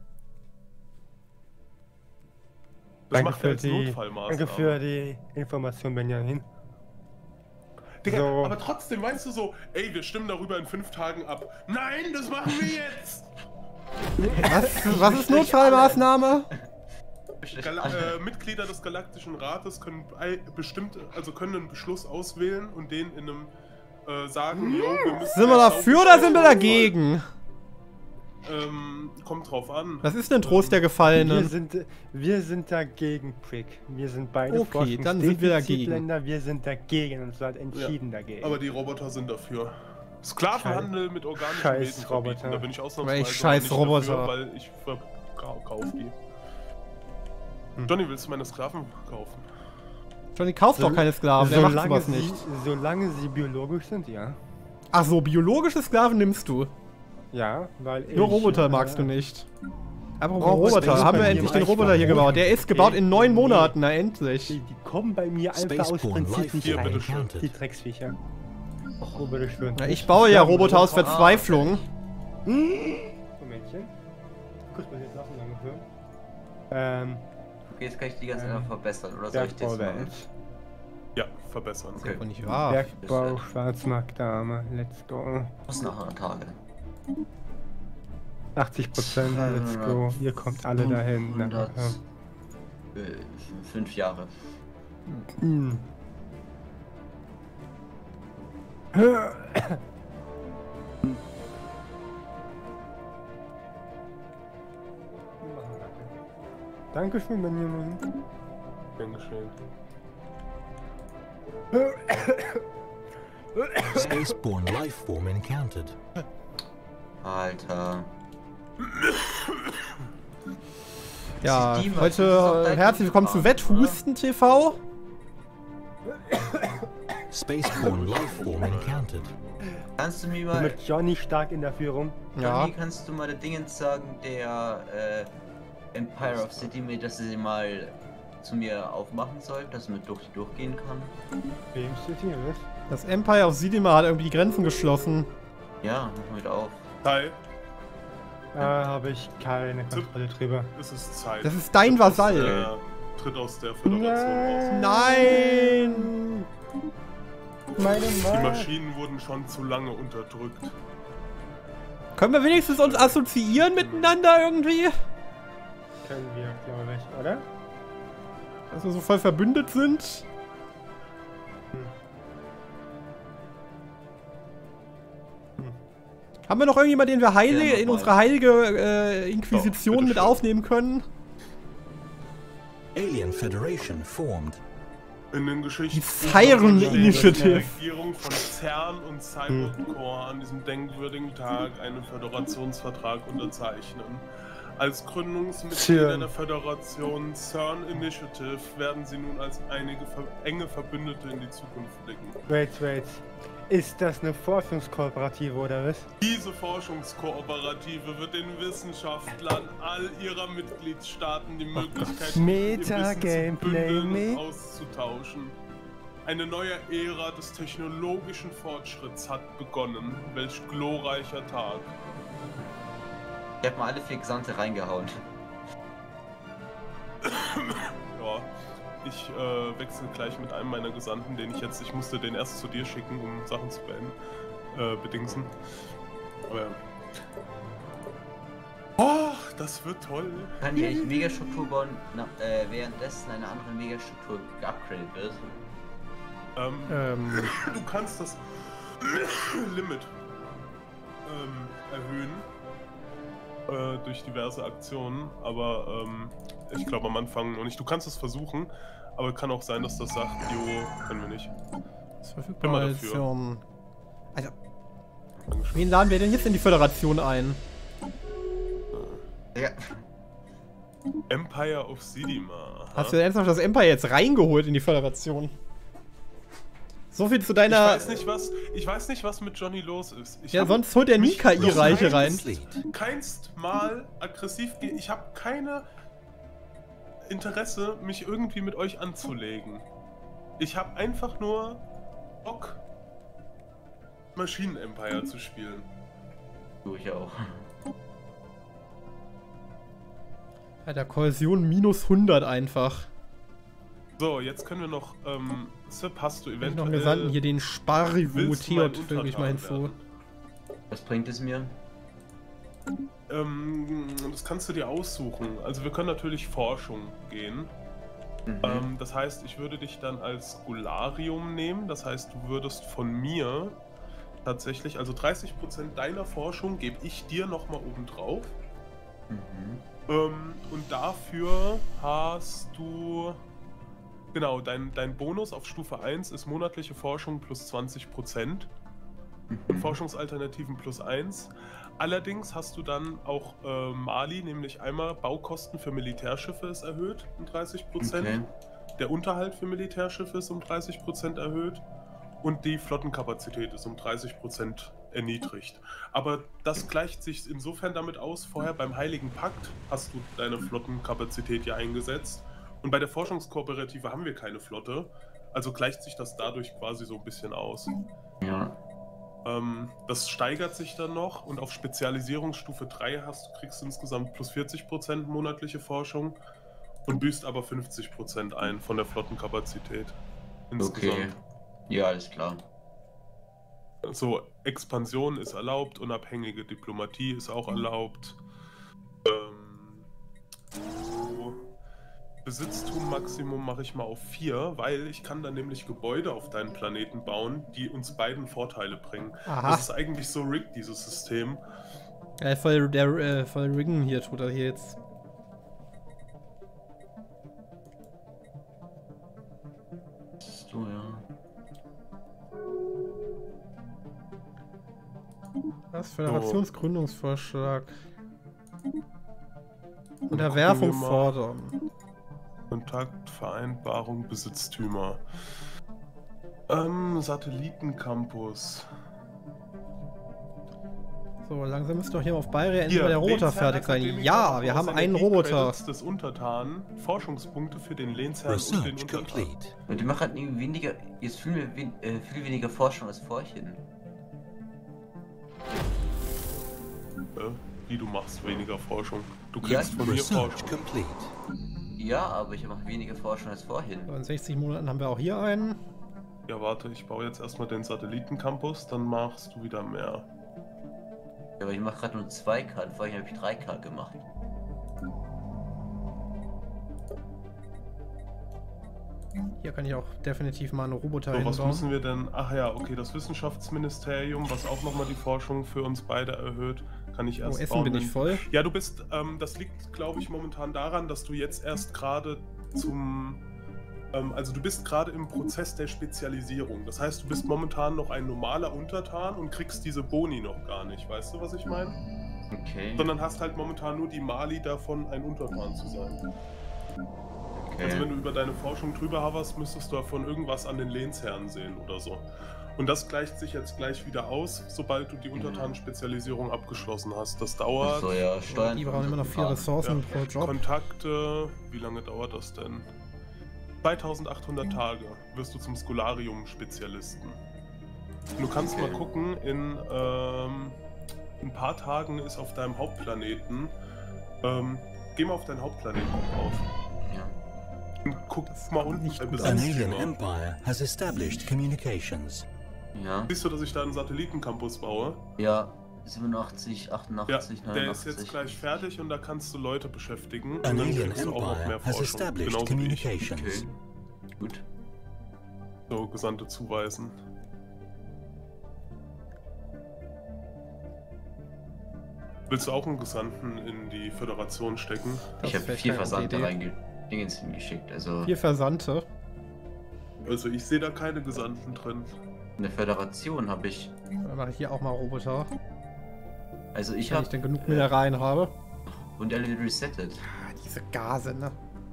Das Danke macht er für als die, Notfallmaßnahme. danke für die Information, Benjamin. Digga, So. aber trotzdem, weißt du so, ey, wir stimmen darüber in fünf Tagen ab. Nein, das machen wir jetzt! Was, was ist Notfallmaßnahme? Gal äh, Mitglieder des Galaktischen Rates können ei- bestimmt, also können einen Beschluss auswählen und den in einem äh, sagen, yo, wir müssen Sind wir jetzt dafür auf- oder sind wir dagegen? Ähm, kommt drauf an. Was ist denn Trost der Wir Gefallenen? sind, wir sind dagegen, Prick. Wir sind beide Okay, dann sind wir dagegen. Forschungsdefizitländer, wir sind dagegen und seid entschieden dagegen. Aber die Roboter sind dafür. Sklavenhandel mit organischen Scheiß Wesen verbieten, Roboter. da bin ich ausnahmsweise Welch scheiß nicht Roboter. dafür, weil ich verkaufe die. Hm. Johnny, willst du meine Sklaven kaufen? Johnny kauft doch keine Sklaven, der macht solange sowas sie, nicht. Solange sie biologisch sind, ja. Ach so, biologische Sklaven nimmst du. Ja, weil Nur ich, Roboter äh, magst du nicht. Aber Roboter Roboter, sind haben bei wir mir endlich im den Roboter hier Eichbaum. gebaut. Der ist gebaut in neun Nee. Monaten, na Die, endlich. die kommen bei mir einfach aus Spaceborne Prinzip life nicht Hier, rein. bitteschön. Die Drecksviecher. Oh, bitteschön. Na, ich baue ja Roboter aus Verzweiflung. Momentchen. Kurz mal jetzt lassen, danke. Ähm, Okay, jetzt kann ich die ganze Zeit Ähm, einfach verbessern, oder soll ich das machen? Bergbauwelt. Ja, verbessern. Okay. Aber nicht wahr. Bergbau, Schwarzmarktdame, let's go. Was nach einer Tage? achtzig Prozent, let's go. Ihr kommt alle dahin. Na, hundert, ja. äh, fünf Jahre. Hm. Dankeschön, Benjamin. Gern geschehen. Spaceborne lifeform encountered. Alter. Ja, Das ist die, was- das ist heute doch äh, dein herzlich willkommen zu Computer, Wetthusten T V. Spaceborne lifeform encountered. Kannst du mir mal, Mit Johnny stark in der Führung. Ja. Johnny, kannst du mal der Dingens sagen, der äh, Empire of City Mate, dass er sie mal zu mir aufmachen soll, dass er mit durch durchgehen kann? Wem steht hier, was? Das Empire of Sidima hat irgendwie die Grenzen geschlossen. Ja, mach mit auf. Kai, Da habe ich keine Kontrolle drüber. es ist Zeit. Das ist dein Tritt aus Vasall. der- Tritt aus der Föderation Nein! Meine raus. Die Mann! Maschinen wurden schon zu lange unterdrückt. Können wir wenigstens uns assoziieren miteinander irgendwie? Können wir, glaube ich, oder? Dass wir so voll verbündet sind? Haben wir noch irgendjemanden, den wir heile, Ja, noch in mal. unsere heilige äh, Inquisition Doch, mit bitteschön. aufnehmen können? Alien Federation formed. In den Geschichten Die Siren Initiative. die Regierung von CERN und Cybercore an diesem denkwürdigen Tag einen Föderationsvertrag unterzeichnen. Als Gründungsmitglieder CERN. der Föderation CERN Initiative werden sie nun als einige ver enge Verbündete in die Zukunft blicken. Wait, wait. Ist das eine Forschungskooperative oder was? Diese Forschungskooperative wird den Wissenschaftlern all ihrer Mitgliedstaaten die Möglichkeit geben, ihr Wissen Meta-Gameplay, zu bündeln und me? auszutauschen. Eine neue Ära des technologischen Fortschritts hat begonnen. Welch glorreicher Tag. Ich hab mal alle vier Gesandte reingehauen. Ja, ich äh, wechsle gleich mit einem meiner Gesandten, den ich jetzt, ich musste den erst zu dir schicken, um Sachen zu beenden, äh, bedingsen. Aber ja. Oh, das wird toll. Kann die eigentlich Megastruktur bauen, na, äh, währenddessen eine andere Megastruktur geupgradet wird? Ähm, Ähm, Du kannst das Limit ähm, erhöhen äh, durch diverse Aktionen, aber ähm, ich glaube am Anfang noch nicht. Du kannst es versuchen, aber kann auch sein, dass das sagt, jo, können wir nicht. ist Immer verfügbar als dafür. Firmen. Also, wen laden wir denn jetzt in die Föderation ein? Ja. Empire of Sidima. Hast du ernsthaft das Empire jetzt reingeholt in die Föderation? So viel zu Ich deiner... weiß nicht, was, ich weiß nicht, was mit Johnny los ist. Ich Ja, hab sonst holt er nie mich K I-Reiche noch rein. Fleet. Keinst Mal aggressiv ge Ich habe keine Interesse, mich irgendwie mit euch anzulegen. Ich habe einfach nur Bock, Maschinen-Empire zu spielen. Tu ich auch. Ja, der Kohäsion minus hundert einfach. So, jetzt können wir noch, ähm, Sip, hast du Ich eventuell... noch einen Gesandten hier, den Sparivo willst du mein Theot, füge ich mal Untertan hinzu. werden? Was bringt es mir? Ähm, das kannst du dir aussuchen. Also wir können natürlich Forschung gehen. Mhm. Ähm, das heißt, ich würde dich dann als Gularium nehmen. Das heißt, du würdest von mir tatsächlich, also dreißig Prozent deiner Forschung gebe ich dir nochmal oben drauf. Mhm. Ähm, und dafür hast du, genau, dein, dein Bonus auf Stufe eins ist monatliche Forschung plus zwanzig Prozent. Und Mhm. Forschungsalternativen plus eins. Allerdings hast du dann auch äh, Mali, nämlich einmal Baukosten für Militärschiffe ist erhöht um dreißig Prozent. Okay. Der Unterhalt für Militärschiffe ist um dreißig Prozent erhöht. Und die Flottenkapazität ist um dreißig Prozent erniedrigt. Aber das gleicht sich insofern damit aus, vorher beim Heiligen Pakt hast du deine Flottenkapazität ja eingesetzt. Und bei der Forschungskooperative haben wir keine Flotte. Also gleicht sich das dadurch quasi so ein bisschen aus. Ja. Ähm, das steigert sich dann noch und auf Spezialisierungsstufe drei hast, kriegst du insgesamt plus vierzig Prozent monatliche Forschung und büßt aber fünfzig Prozent ein von der Flottenkapazität. Insgesamt. Okay. Ja, alles klar. So, Expansion ist erlaubt, unabhängige Diplomatie ist auch erlaubt. Ähm, so, Besitztum Maximum mache ich mal auf vier, weil ich kann dann nämlich Gebäude auf deinen Planeten bauen, die uns beiden Vorteile bringen. Aha. Das ist eigentlich so rigged, dieses System. Ja, voll, der, äh, voll Riggen hier tut er hier jetzt. Was? Föderationsgründungsvorschlag. Dann Unterwerfung gucken wir mal. fordern. Kontaktvereinbarung, Besitztümer. Ähm, Satellitencampus. So, langsam müsste doch hier auf Bayria endlich Hier, mal der Roboter Lehnsherrn fertig sein. Akademiker Ja, wir aus haben einen Roboter. Energiecredits des Untertanen. Forschungspunkte für den Lehnsherrn und den Research Untertan. complete. Und die machen halt irgendwie weniger, jetzt viel, mehr, wen- äh, viel weniger Forschung als vorhin. Äh, Wie du machst weniger Forschung. Du Ja, kriegst von mir Research Forschung. complete. Ja, aber ich mache weniger Forschung als vorhin. So, in sechzig Monaten haben wir auch hier einen. Ja, warte, ich baue jetzt erstmal den Satellitencampus, dann machst du wieder mehr. Ja, aber ich mache gerade nur zwei K, vorhin habe ich drei K gemacht. Hier kann ich auch definitiv mal einen Roboter So, was hinbauen. müssen wir denn? Ach ja, okay, das Wissenschaftsministerium, was auch nochmal die Forschung für uns beide erhöht, kann ich Oh, erst Essen bauen, bin wenn- ich voll. Ja, du bist, ähm, das liegt, glaube ich, momentan daran, dass du jetzt erst gerade zum, ähm, also du bist gerade im Prozess der Spezialisierung. Das heißt, du bist momentan noch ein normaler Untertan und kriegst diese Boni noch gar nicht. Weißt du, was ich meine? Okay. Sondern hast halt momentan nur die Mali davon, ein Untertan zu sein. okay. Also wenn du über deine Forschung drüber hoverst, müsstest du davon irgendwas an den Lehnsherren sehen oder so. Und das gleicht sich jetzt gleich wieder aus, sobald du die Untertanenspezialisierung abgeschlossen hast. Das dauert. so, ja, Steuern. Die brauchen immer noch vier Ressourcen pro Job. Kontakte, wie lange dauert das denn? zweitausendachthundert Tage wirst du zum Skolarium-Spezialisten. Du kannst Okay. mal gucken, in ähm, ein paar Tagen ist auf deinem Hauptplaneten, ähm, geh mal auf deinen Hauptplaneten drauf Ja. und guck Das mal sieht unten nicht bei gut An aus. alien Besitztümer. empire has established communications. Ja. Siehst du, dass ich da einen Satellitencampus baue? Ja. siebenundachtzig, Ja, achtundachtzig, der neunundachtzig. ist jetzt gleich fertig und da kannst du Leute beschäftigen und An dann alien kriegst du auch noch mehr empire has Forschung. established Genauso wie ich. communications. Okay. Gut. So, Gesandte zuweisen. Willst du auch einen Gesandten in die Föderation stecken? Das ich habe wäre vier keine Versandte Idee. reingedingens hingeschickt. Also Vier Versandte. Also ich sehe da keine Gesandten drin. in der Föderation habe ich. Dann mache ich hier auch mal Roboter. Also ich Wenn ich habe dann genug Mineralien habe. Modelle resettet. Ah, diese Gase, ne?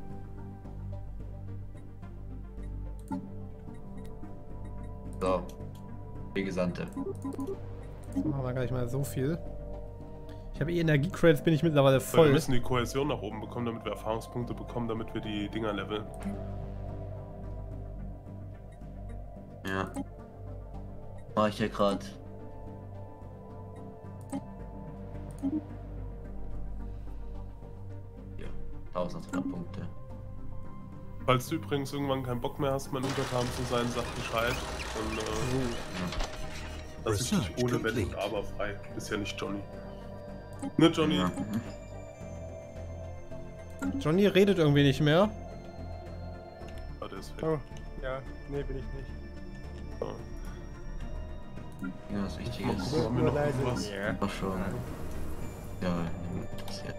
So. Vier Gesandte. Dann machen wir gleich mal so viel. Ich habe eh Energiecredits, bin ich mittlerweile Weil wir voll. müssen die Kohäsion nach oben bekommen, damit wir Erfahrungspunkte bekommen, damit wir die Dinger leveln. Ja. Mach ich ja gerade. Ja, eintausendachthundert Punkte. Falls du übrigens irgendwann keinen Bock mehr hast, mein Untertan zu sein, sag Bescheid. Dann äh, lass ich dich Research ohne Wenn und complete. Aber frei. Ist ja nicht Johnny. Ne, Johnny? Ja. Mhm. Johnny redet irgendwie nicht mehr. Ah, der ist weg. Oh, ja, nee, bin ich nicht. Ja. Ja, was Mal Wichtiges. gucken, haben wir Nur noch leise. irgendwas? Ja. Ach schon. Ja, interessiert.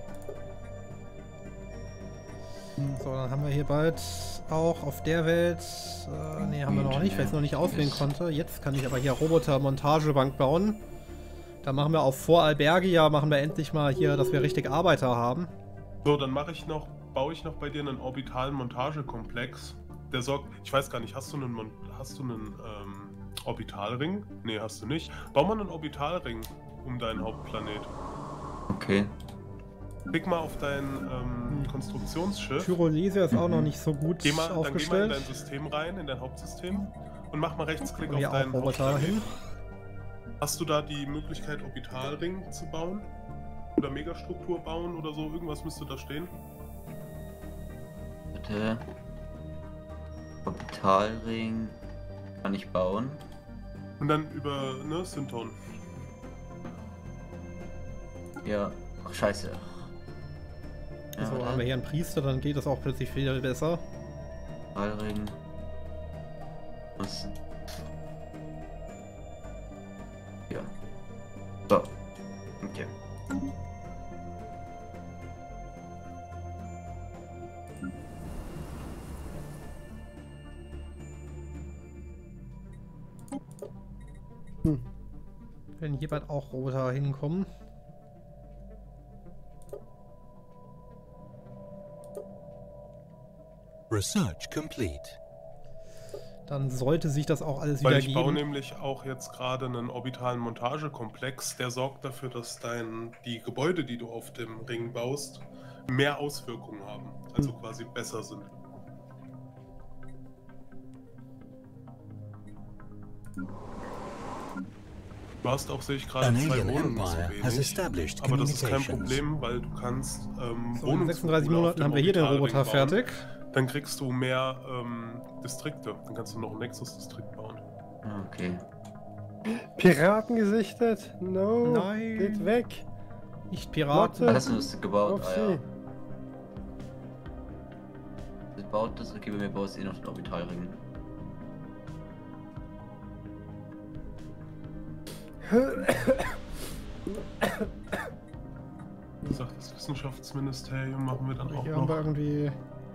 So, dann haben wir hier bald auch auf der Welt. Äh, nee, haben wir noch nicht, weil ich es noch nicht auswählen konnte. Jetzt kann ich aber hier Roboter-Montagebank bauen. Da machen wir auf Vorarlbergia, machen wir endlich mal hier, dass wir richtig Arbeiter haben. So, dann mache ich noch, baue ich noch bei dir einen orbitalen Montagekomplex. Der sorgt, ich weiß gar nicht, hast du einen, Mon hast du einen ähm, Orbitalring? Nee, hast du nicht. Bau mal einen Orbitalring um deinen Hauptplanet. Okay. Klick mal auf dein ähm, Konstruktionsschiff. Tyrolesia ist auch Mhm. noch nicht so gut Geh mal, dann geh mal in aufgestellt. dein System rein, in dein Hauptsystem und mach mal Rechtsklick Und auf hier auch deinen Roboter Hauptplanet. hin. Hast du da die Möglichkeit, Orbitalring zu bauen? Oder Megastruktur bauen oder so? Irgendwas müsste da stehen. Bitte. Orbitalring kann ich bauen. Und dann über, ne, Synton. Ja. Ach, scheiße. Ja, So, warte. haben wir hier einen Priester, dann geht das auch plötzlich viel besser. Orbitalring. Was? Ja. So. Okay. Wenn hier bald auch Roter hinkommen. Research complete. Dann sollte sich das auch alles Weil wieder ich baue geben. nämlich auch jetzt gerade einen orbitalen Montagekomplex, der sorgt dafür, dass dein, die Gebäude, die du auf dem Ring baust, mehr Auswirkungen haben. Also quasi besser sind. Du hast auch, sehe ich gerade, An zwei alien Wohnungen zu empire has wenig. established Aber das ist kein communications. Problem, weil du kannst ähm, So, in sechsunddreißig Wohnungsmodule auf Monaten dem haben wir hier den Orbitalring Roboter bauen. fertig. Dann kriegst du mehr ähm, Distrikte. Dann kannst du noch einen Nexus-Distrikt bauen. Okay. Piraten gesichtet? No. Nein. Geht weg. Nicht Piraten. Warte. Alles ist gebaut. Auf Ah, ja. sie. Das baut das, okay, bei mir baust du eh noch den Orbitalring. Wie gesagt, das Wissenschaftsministerium machen wir dann auch Hier haben wir noch. irgendwie...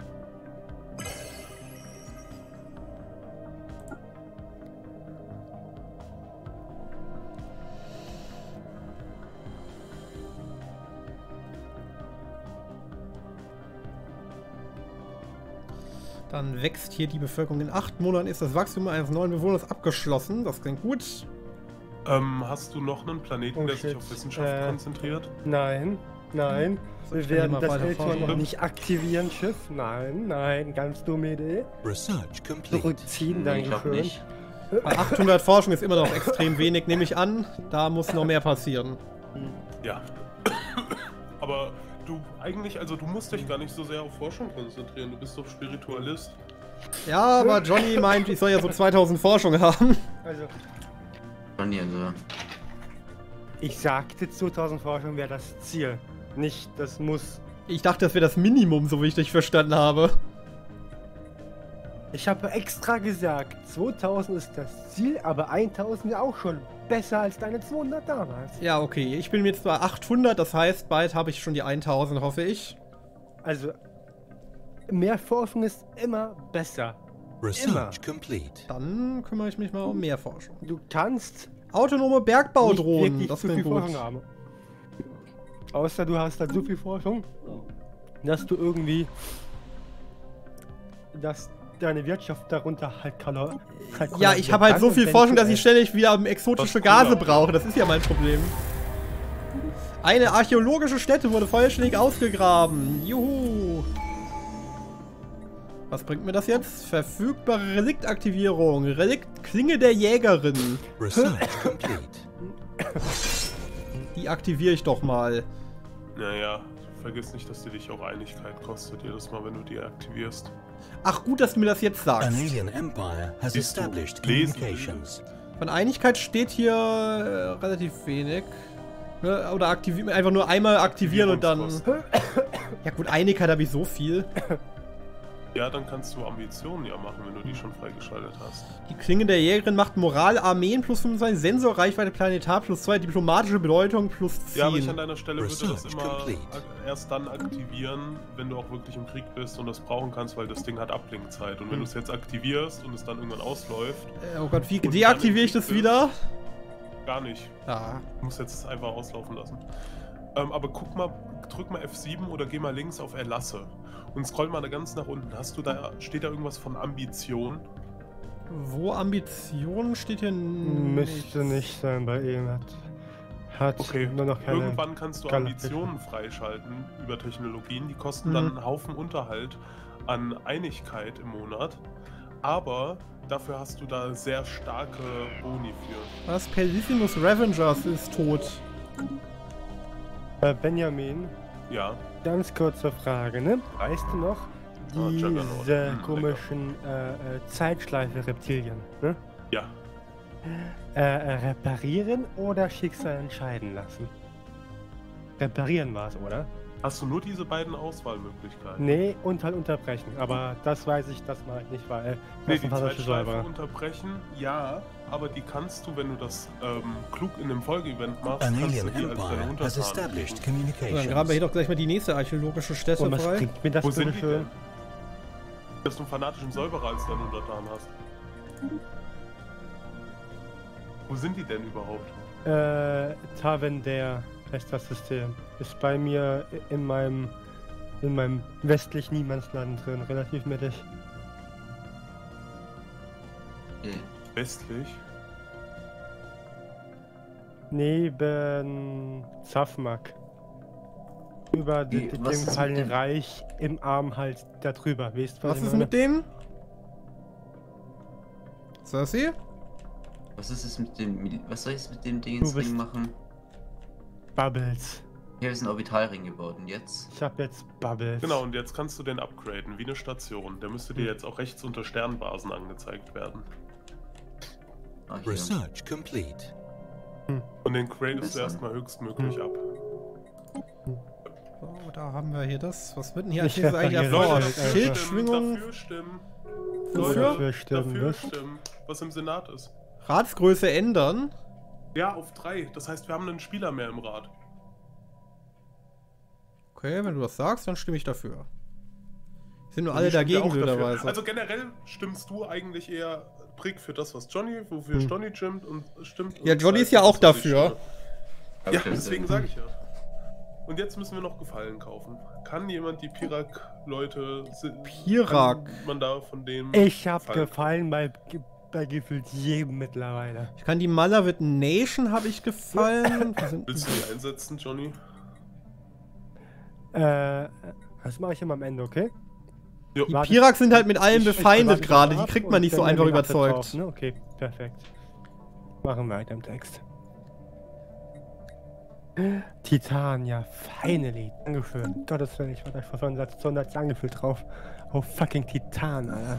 Dann wächst hier die Bevölkerung. In acht Monaten ist das Wachstum eines neuen Bewohners abgeschlossen. Das klingt gut. Ähm, hast du noch einen Planeten, Oh, der shit. sich auf Wissenschaft Äh, konzentriert? Nein, nein. Soll ich Wir dann hier werden mal das weiter Elton noch forschen? nicht aktivieren, Schiff. Nein, nein, ganz dumme Idee. Research complete. Zurückziehen, Nee, ich glaub danke schön. nicht. Bei achthundert Forschung ist immer noch extrem wenig, nehme ich an. Da muss noch mehr passieren. Ja. Aber du eigentlich, also du musst dich gar nicht so sehr auf Forschung konzentrieren. Du bist doch Spiritualist. Ja, aber Johnny meint, ich soll ja so zweitausend Forschung haben. Also, Johnny, also. ich sagte, zweitausend Forschung wäre das Ziel. Nicht, das muss. Ich dachte, das wäre das Minimum, so wie ich dich verstanden habe. Ich habe extra gesagt, zweitausend ist das Ziel, aber eintausend ja auch schon besser als deine zweihundert damals. Ja, okay. Ich bin jetzt bei achthundert, das heißt, bald habe ich schon die tausend, hoffe ich. Also, mehr Forschung ist immer besser. Research complete. Dann kümmere ich mich mal um mehr Forschung. Du kannst Autonome nicht Bergbaudrohnen, wirklich das zu viel klingt gut. Forschung haben. Außer du hast halt so viel Forschung, dass du irgendwie, dass deine Wirtschaft darunter halt kalor Ja, ich habe halt so viel Forschung, dass ich ständig wieder exotische Was Gase cooler. brauche. Das ist ja mein Problem. Eine archäologische Stätte wurde vollständig ausgegraben. Juhu. Was bringt mir das jetzt? Verfügbare Reliktaktivierung. Relikt Klinge der Jägerin. Research complete. Die aktiviere ich doch mal. Naja, vergiss nicht, dass die dich auch Einigkeit kostet jedes Mal, wenn du die aktivierst. Ach, gut, dass du mir das jetzt sagst. An alien empire has Siehst du, established lesen. communications. Von Einigkeit steht hier äh, relativ wenig. Ne? Oder aktivieren, einfach nur einmal aktivieren und dann... Ja gut, Einigkeit habe ich so viel. Ja, dann kannst du Ambitionen ja machen, wenn du die schon freigeschaltet hast. Die Klinge der Jägerin macht Moral, Armeen plus fünfundzwanzig, Sensor, Reichweite, Planetar plus zwei, diplomatische Bedeutung plus zehn. Ja, aber ich an deiner Stelle würde das Research immer complete. ak- erst dann aktivieren, wenn du auch wirklich im Krieg bist und das brauchen kannst, weil das Ding hat Ablenkzeit. Und wenn du es jetzt aktivierst und es dann irgendwann ausläuft, Äh, oh Gott, wie Und deaktiviere ich dann das im Krieg wieder? gar nicht. Ja. Du musst jetzt einfach auslaufen lassen. Ähm, aber guck mal, drück mal F sieben oder geh mal links auf Erlasse. Und scroll mal da ganz nach unten. Hast du da, steht da irgendwas von Ambition? Wo Ambitionen steht hier Müsste nicht sein bei ihm. Hat, hat Okay, nur noch keine. irgendwann kannst du keine Ambitionen freischalten über Technologien. Die kosten Mhm. dann einen Haufen Unterhalt an Einigkeit im Monat. Aber dafür hast du da sehr starke Boni für. Was? Pellissimus Revengers ist tot. Äh, Benjamin, Ja, ganz kurze Frage, ne? Weißt du noch, Ah, Juggernaut. diese Hm, komischen äh, äh, Zeitschleife-Reptilien, ne? ja. Äh, äh, reparieren oder Schicksal entscheiden lassen? Reparieren war es, oder? Hast du nur diese beiden Auswahlmöglichkeiten? Nee, und halt unterbrechen. Aber das weiß ich, das mal nicht, weil Nee, das die ein fantastische Zeitschleife Säuberer. unterbrechen, ja, aber die kannst du, wenn du das ähm, klug in einem Folgeevent machst, An kannst du alien die als deine empire has Untertanen established kriegen. So, dann communications. graben wir hier doch gleich mal die nächste archäologische Stätte Und was frei. bringt mir das Wo bitte sind die schön? denn? Dass du einen fanatischen Säuberer als deinen Untertan hast. Wo sind die denn überhaupt? Äh, Tavender heißt das System. Ist bei mir in meinem in meinem westlichen Niemandsland drin, relativ mittig. Okay. Westlich? Neben Zafmak. Über Wie, dem was ist mit kleinen dem- Reich im Arm halt da drüber. Weißt du, Was ich ist meine? mit dem? Cersei? Was ist es mit dem. Mil- Was soll ich jetzt mit dem Ding Du ins bist- Ring machen? Bubbles. Hier ist ein Orbitalring gebaut und jetzt. Ich hab jetzt Bubbles. Genau, und jetzt kannst du den upgraden, wie eine Station. Der müsste dir jetzt auch rechts unter Sternbasen angezeigt werden. Ah, hier. Research complete. Und den gradest du Besser. erstmal höchstmöglich ab. So, da haben wir hier das. Was wird denn hier Ich als nächstes eigentlich repariere Leute, erforscht? Alter. dafür Schildschwingung, stimmen, dafür stimmen. Wofür? Leute, Dafür stimmen, dafür was? stimmen, was im Senat ist. Ratsgröße ändern. Ja, auf drei. Das heißt, wir haben einen Spieler mehr im Rat. Okay, wenn du das sagst, dann stimme ich dafür. Sind nur Und alle ich stimme dagegen, auch dafür. blöderweise. Also generell stimmst du eigentlich eher Prick für das, was Johnny, wofür Hm. Johnny stimmt und stimmt. Ja, und Johnny Zeit ist ja für auch das, was ich dafür. stimme. Ja, deswegen sage ich ja. Und jetzt müssen wir noch Gefallen kaufen. Kann jemand die Pirak-Leute... si- Pirak. Kann man da von dem... Ich hab Gefallen Gefallen bei, bei gefühlt jedem mittlerweile. Ich kann die Malavid Nation, habe ich gefallen. Die sind- Willst du die einsetzen, Johnny? Äh, das mache ich immer am Ende, okay? Jo. Die Warte. Pirak sind halt mit allem Ich- ich befeindet warte gerade. Die ab kriegt man und nicht so dann einfach nehme ich Achse überzeugt. drauf, ne? Okay, perfekt. Machen wir weiter im Text. Titania, finally. Dankeschön. Gottes Willen, ich war da vor so einem Satz, so einem Satz angefühlt drauf. Oh fucking Titan, Alter.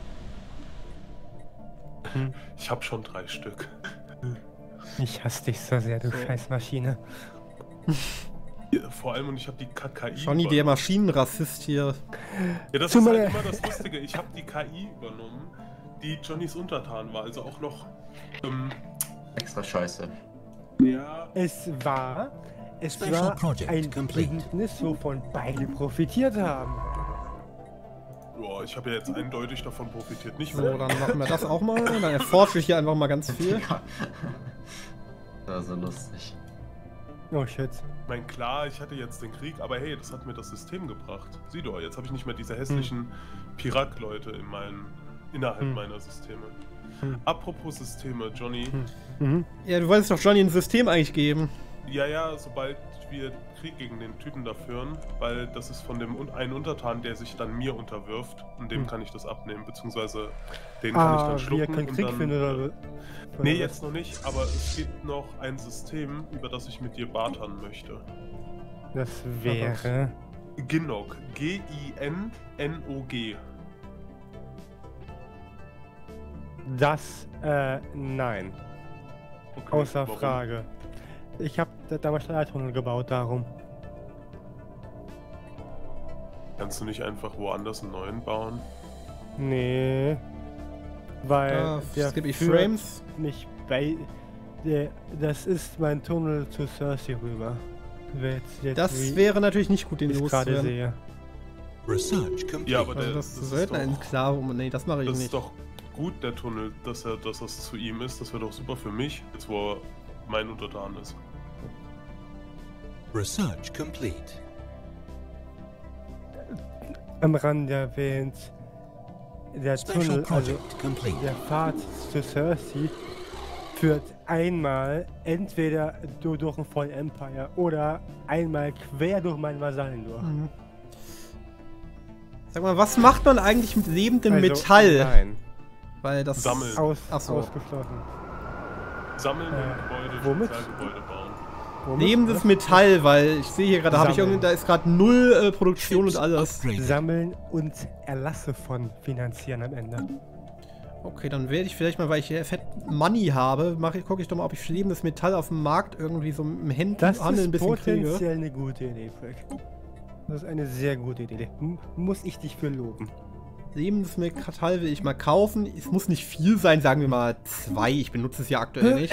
Hm, Ich habe schon drei Stück. ich hasse dich so sehr, du So. Scheißmaschine. Ja, vor allem, und ich habe die K I Johnny, der übernommen. Maschinenrassist hier. Ja, das Tu ist mal- halt immer das Lustige. Ich habe die K I übernommen, die Johnnys Untertan war. Also auch noch... Ähm, Extra scheiße. ja... Es war, es Special war project ein complete. Bündnis, wovon beide profitiert haben. Boah, ich habe ja jetzt eindeutig davon profitiert. Nicht So, dann machen wir das auch mal. Dann erforsche ich hier einfach mal ganz viel. Das war so lustig. Oh shit. Ich meine, klar, ich hatte jetzt den Krieg, aber hey, das hat mir das System gebracht. Sieh doch, jetzt habe ich nicht mehr diese hässlichen Pirak-Leute in meinen, innerhalb Hm. meiner Systeme. Hm. Apropos Systeme, Johnny. Mhm. Ja, du wolltest doch Johnny ein System eigentlich geben. Ja, ja, sobald wir Krieg gegen den Typen da führen, weil das ist von dem un einen Untertan, der sich dann mir unterwirft, und dem Hm. kann ich das abnehmen, beziehungsweise den kann ich Ah, dann wir schlucken können und Krieg dann... führen oder... Nee, jetzt noch nicht, aber es gibt noch ein System, über das ich mit dir bartern möchte. Das wäre... Ginnog. G I N N O G. Das, äh, nein. Okay, Außer warum? Frage. Ich habe damals einen Leittunnel gebaut, darum. Kannst du nicht einfach woanders einen neuen bauen? Nee. Weil Da der skippe ich führt Frames. mich bei... Der, das ist mein Tunnel zu Cersei rüber. Wer Jetzt, jetzt Das wie wäre natürlich nicht gut, den ich gerade loszuwerden. sehe. Research complete. Ja, aber Also der, das, das, Söldner ist in doch, klar. Nee, das mache ich das nicht. ist doch gut, der Tunnel, dass er, dass das zu ihm ist. Das wäre doch super für mich, jetzt wo er mein Untertan ist. Research complete. Am Rande erwähnt, der Special Tunnel, also project complete. der Pfad zu Cersei, führt einmal entweder du durch ein Voll Empire oder einmal quer durch meinen Vasallen durch. Mhm. Sag mal, was macht man eigentlich mit lebendem Also, Metall? Nein. Weil das... Sammeln. Aus, Ach so. Ausgeschlossen. Sammeln Äh, und Gebäude, womit? Spezialgebäude bauen. Womit? Lebendes Metall, weil ich sehe hier gerade, habe ich Sammeln. irgendwie, da ist gerade null äh, Produktion und Ships alles. upgraded. Sammeln und Erlasse von finanzieren am Ende. Okay, dann werde ich vielleicht mal, weil ich hier fett Money habe, mache ich, gucke ich doch mal, ob ich lebendes Metall auf dem Markt irgendwie so im Händler Das Handel ein ist bisschen kriege. potenziell eine gute Idee, Frick. Das ist eine sehr gute Idee. M muss ich dich für loben. Lebendes Metall will ich mal kaufen. Es muss nicht viel sein, sagen wir mal zwei. Ich benutze es ja aktuell nicht.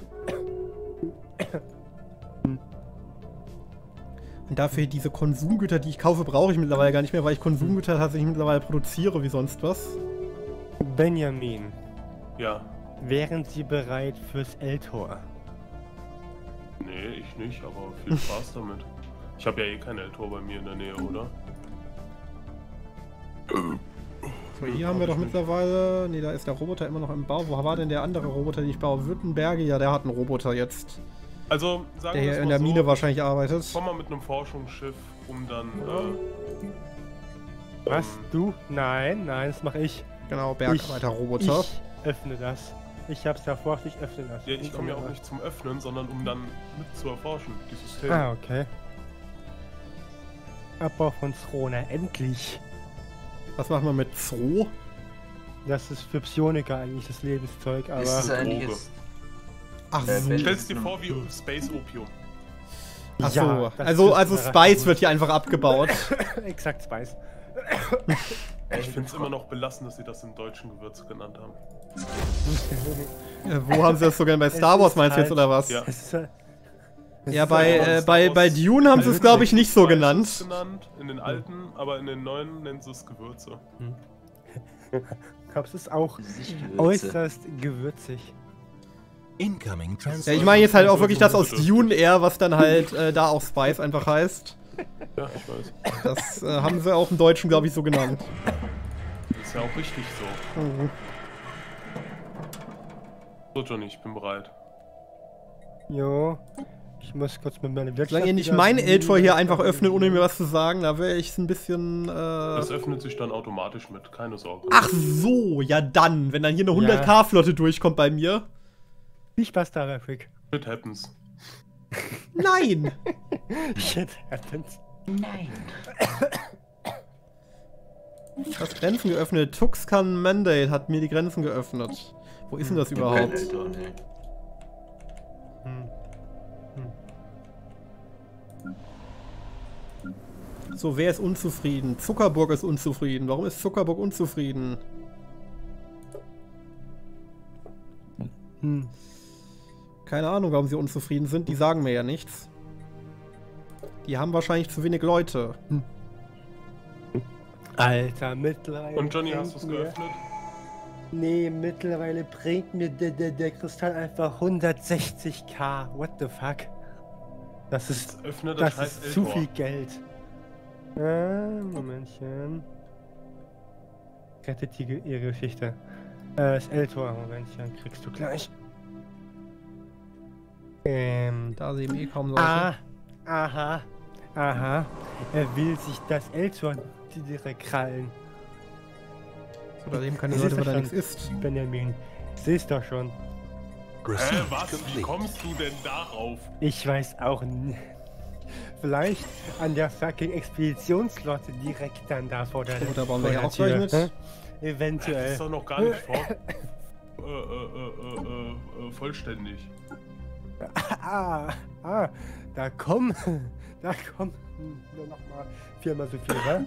Und dafür diese Konsumgüter, die ich kaufe, brauche ich mittlerweile gar nicht mehr, weil ich Konsumgüter tatsächlich mittlerweile produziere wie sonst was. Benjamin, Ja, wären Sie bereit fürs L-Tor? Nee, ich nicht, aber viel Spaß damit. Ich habe ja eh kein Eltor bei mir in der Nähe, oder? So, hier haben wir doch mittlerweile... Ne, da ist der Roboter immer noch im Bau. Wo war denn der andere Roboter, den ich baue? Württemberg? Ja, der hat einen Roboter jetzt. Also, sagen Der wir hier es in mal der so, Mine wahrscheinlich arbeitet. Komm mal mit einem Forschungsschiff, um dann... Äh, Was? ähm, Du? Nein, nein, das mache ich. Genau, Bergarbeiter-Roboter. Ich öffne das. Ich hab's davor, ich öffne das. Ja, ich komme ja auch nicht zum Öffnen, sondern um dann mit zu erforschen, die Systeme. Ah, okay. Abbau von Throne, endlich. Was machen wir mit Zoo? Das ist für Psioniker eigentlich das Lebenszeug, aber... Ist es eigentlich Droge. jetzt... Ach Äh, so. wenn- Stellst dir vor wie Space Opium. Ach so. Ja, das also, trifft also mir Spice gut. wird hier einfach abgebaut. Exakt Spice. Ich finde es immer noch belastend, dass sie das im deutschen Gewürz genannt haben. Äh, Wo haben sie das sogar bei Star Es Wars, ist meinst du jetzt, halt- oder was? Ja. Es ist, äh, es Ja, ist bei, halt- äh, bei, bei Dune haben sie es, glaube ich, nicht so genannt. genannt. In den alten, aber in den neuen nennen sie es Gewürze. Ich glaube, es ist auch Sichtgewürze. äußerst gewürzig. Incoming Ja, transfer. ich meine jetzt halt auch wirklich das aus Dune eher, was dann halt äh, da auch Spice einfach heißt. Ja, ich weiß. Das äh, haben sie auch im Deutschen, glaube ich, so genannt. Das ist ja auch richtig so. Mhm. So, Johnny, ich bin bereit. Jo. Ich muss kurz mit meinem Wirtschaft... Solange ihr nicht wieder- meinen Eltor hier einfach öffnet, ohne mir was zu sagen, da wäre ich ein bisschen... Äh Das öffnet sich dann automatisch mit, keine Sorge. Ach so, ja dann, wenn dann hier eine hundert K-Flotte durchkommt bei mir. Viel Spaß da, Rick. Shit happens. Nein! Shit happens. Nein. Das Grenzen geöffnet. Tuxcan Mandate hat mir die Grenzen geöffnet. Wo ist denn das Kein überhaupt? Eltor, nee. Hm. So, wer ist unzufrieden? Zuckerburg ist unzufrieden. Warum ist Zuckerburg unzufrieden? Hm. Keine Ahnung, warum sie unzufrieden sind. Die sagen mir ja nichts. Die haben wahrscheinlich zu wenig Leute. Alter, mittlerweile... Und Johnny, hast du es bringt mir- geöffnet? Nee, mittlerweile bringt mir der, der, der Kristall einfach hundertsechzig K. What the fuck? Das ist, Öffne das, das scheiß ist zu Eltor. viel Geld. Äh, Momentchen. Rettet die Ge- ihre Geschichte. Äh, das Eltor, Momentchen, kriegst du gleich. Ähm, Da sie eben eh kaum Leute. ah, aha, aha. Er will sich das Eltor direkt krallen. Oder dem keine Das Leute, ist weil da doch nichts ist. Benjamin, siehst doch schon. Hä, Research was? Wie complete. kommst du denn darauf? Ich weiß auch nicht. Vielleicht an der fucking Expeditionsflotte direkt dann da vor der Oh, da bauen wir vor ja der auch gleich Tür, mit. hä? Das Eventuell. ist doch noch gar nicht vor. äh, äh, äh, äh, äh, vollständig. Ah, ah, da komm, da komm. Nur noch mal viermal so viel, wa?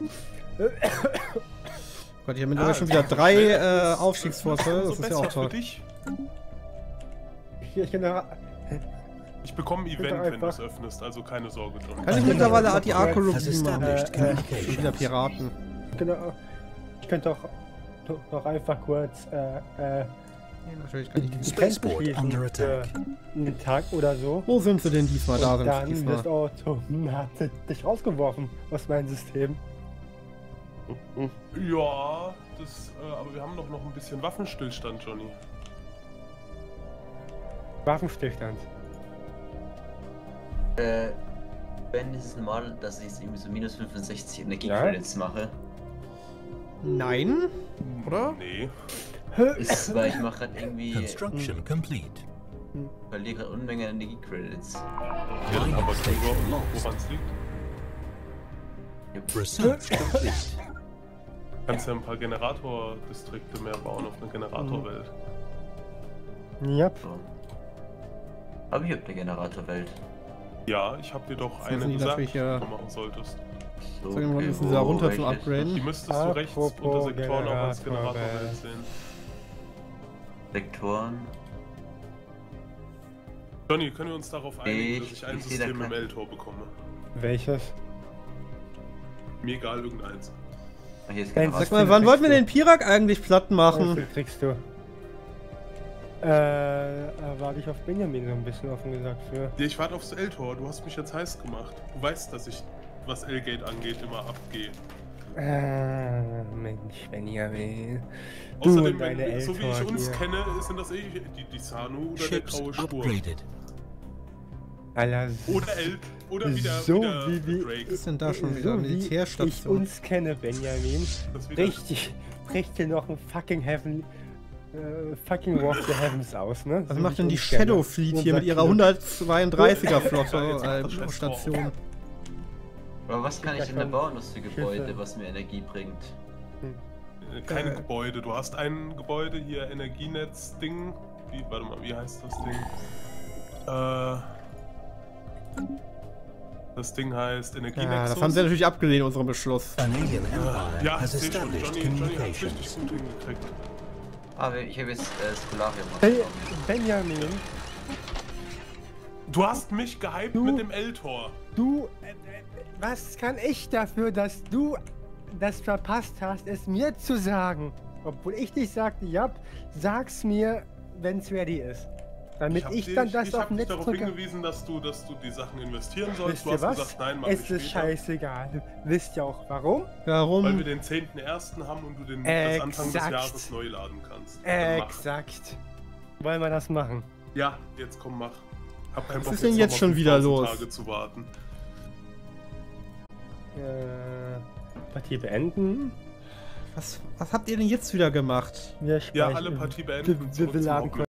Gott, ich habe mittlerweile schon wieder drei äh, Aufstiegsvorteile. Das ist ja auch Für toll. dich. Ich, ich kann da, Ich bekomme ein Könnt Event, ihr wenn du einfach- es öffnest, also keine Sorge, John. Kann ich mittlerweile die Has Archäologie machen? established Äh, äh, Schon wieder communications. Piraten. genau, ich könnte doch, doch, doch einfach kurz äh, äh, Nee, natürlich kann ich die die nicht. Grenzen Spaceport schließen under für attack. einen Tag oder so. Wo sind sie denn diesmal? Da Und sind dann sie wirst diesmal. automatisch dich rausgeworfen aus meinem System. Ja, das, äh, aber wir haben doch noch ein bisschen Waffenstillstand, Johnny. Waffenstillstand. Äh, wenn es normal, dass ich jetzt irgendwie so minus fünfundsechzig Energie Ja? Credits mache, Nein? Oder? Nee. ist, weil ich mache gerade irgendwie, Construction complete. verliere gerade Unmenge an Energie Credits. Ja, aber du, woran es liegt? Research complete. Kannst ja ein paar Generatordistrikte mehr bauen auf einer Generatorwelt. Yep. So. Aber ich hab eine Generatorwelt. Ja, ich hab dir doch Jetzt eine müssen die gesagt, natürlich, die äh, du machen solltest. So, Sagen wir mal, okay, müssen sie da wo- runter zum welche? Upgraden. Die müsstest du rechts Apropos unter Sektoren auch als Generatorwelt. Generatorwelt sehen. Sektoren. Johnny, können wir uns darauf einigen, dass Ich- ich ein ich seh da System im kein- L-Tor bekomme? Welches? Mir egal, irgendeins. Ah, hier ist Dein Generator. Sag mal, wann wollten wir den Pirak eigentlich platt Wie machen? viel kriegst du? Äh, äh, warte ich auf Benjamin so ein bisschen offen gesagt für. Ja, ich warte aufs L-Tor. Du hast mich jetzt heiß gemacht. Du weißt, dass ich, was L-Gate angeht, immer abgehe. Äh, Mensch, Benjamin. Du Außerdem, und wenn, deine so wie ich Eltern uns hier. kenne, sind das eh die, die Sanu oder Ships der graue Sturm. upgraded. Alter, Oder L. Oder wieder, so wieder wie, wie Drake. Was ist denn da schon wieder? so wie ich Militärstation. uns kenne, Benjamin. Das wieder- Richtig, bricht hier noch ein fucking Heaven, äh, fucking War of the Heavens aus, ne? Was So macht wie denn die ich uns kenne. Shadow Fleet hier mit Unser ihrer Club. hundertzweiunddreißiger Ja, Flotte jetzt macht das äh, scheiß Station? Aber was kann ich denn da bauen aus für Gebäude, Schiffe. was mir Energie bringt? Äh, Keine Äh. Gebäude. Du hast ein Gebäude hier, Energienetz-Ding. Wie, warte mal, wie heißt das Ding? Äh. Das Ding heißt Energienexus. Ja, das haben sie natürlich abgelehnt, unseren Beschluss. An alien empire Ja, has ich seh schon, established Johnny, Johnny hat's richtig communications. gut hingekriegt. Ah, ich habe jetzt äh, Skolarium Hey, bekommen. Benjamin, Du hast mich gehypt Du- mit dem L-Tor. du, äh, äh, was kann ich dafür, dass du das verpasst hast, es mir zu sagen? Obwohl ich dich sagte, ja, sag's mir, wenn's ready ist. Damit hab ich, dich- dann das ich auf hab dem dich Netz darauf drücke. hingewiesen, dass du, dass du die Sachen investieren sollst. Wisst Du ihr hast was? gesagt, nein, mach es ich ist später. scheißegal. Wisst ihr auch warum? Weil wir Warum? den zehnten ersten haben und du den bis Anfang des Exakt. Jahres neu laden kannst. Dann mach. Exakt. Wollen wir das machen? Ja, jetzt komm, mach. Hab keinen Was Bock, ist denn noch jetzt mal schon wieder fünftausend los? Tage zu warten. Äh, Partie beenden. Was, was habt ihr denn jetzt wieder gemacht? Wir Ja, speichern- alle Partie Wir, beenden. wir, zurück wir zum laden Hauptmenü.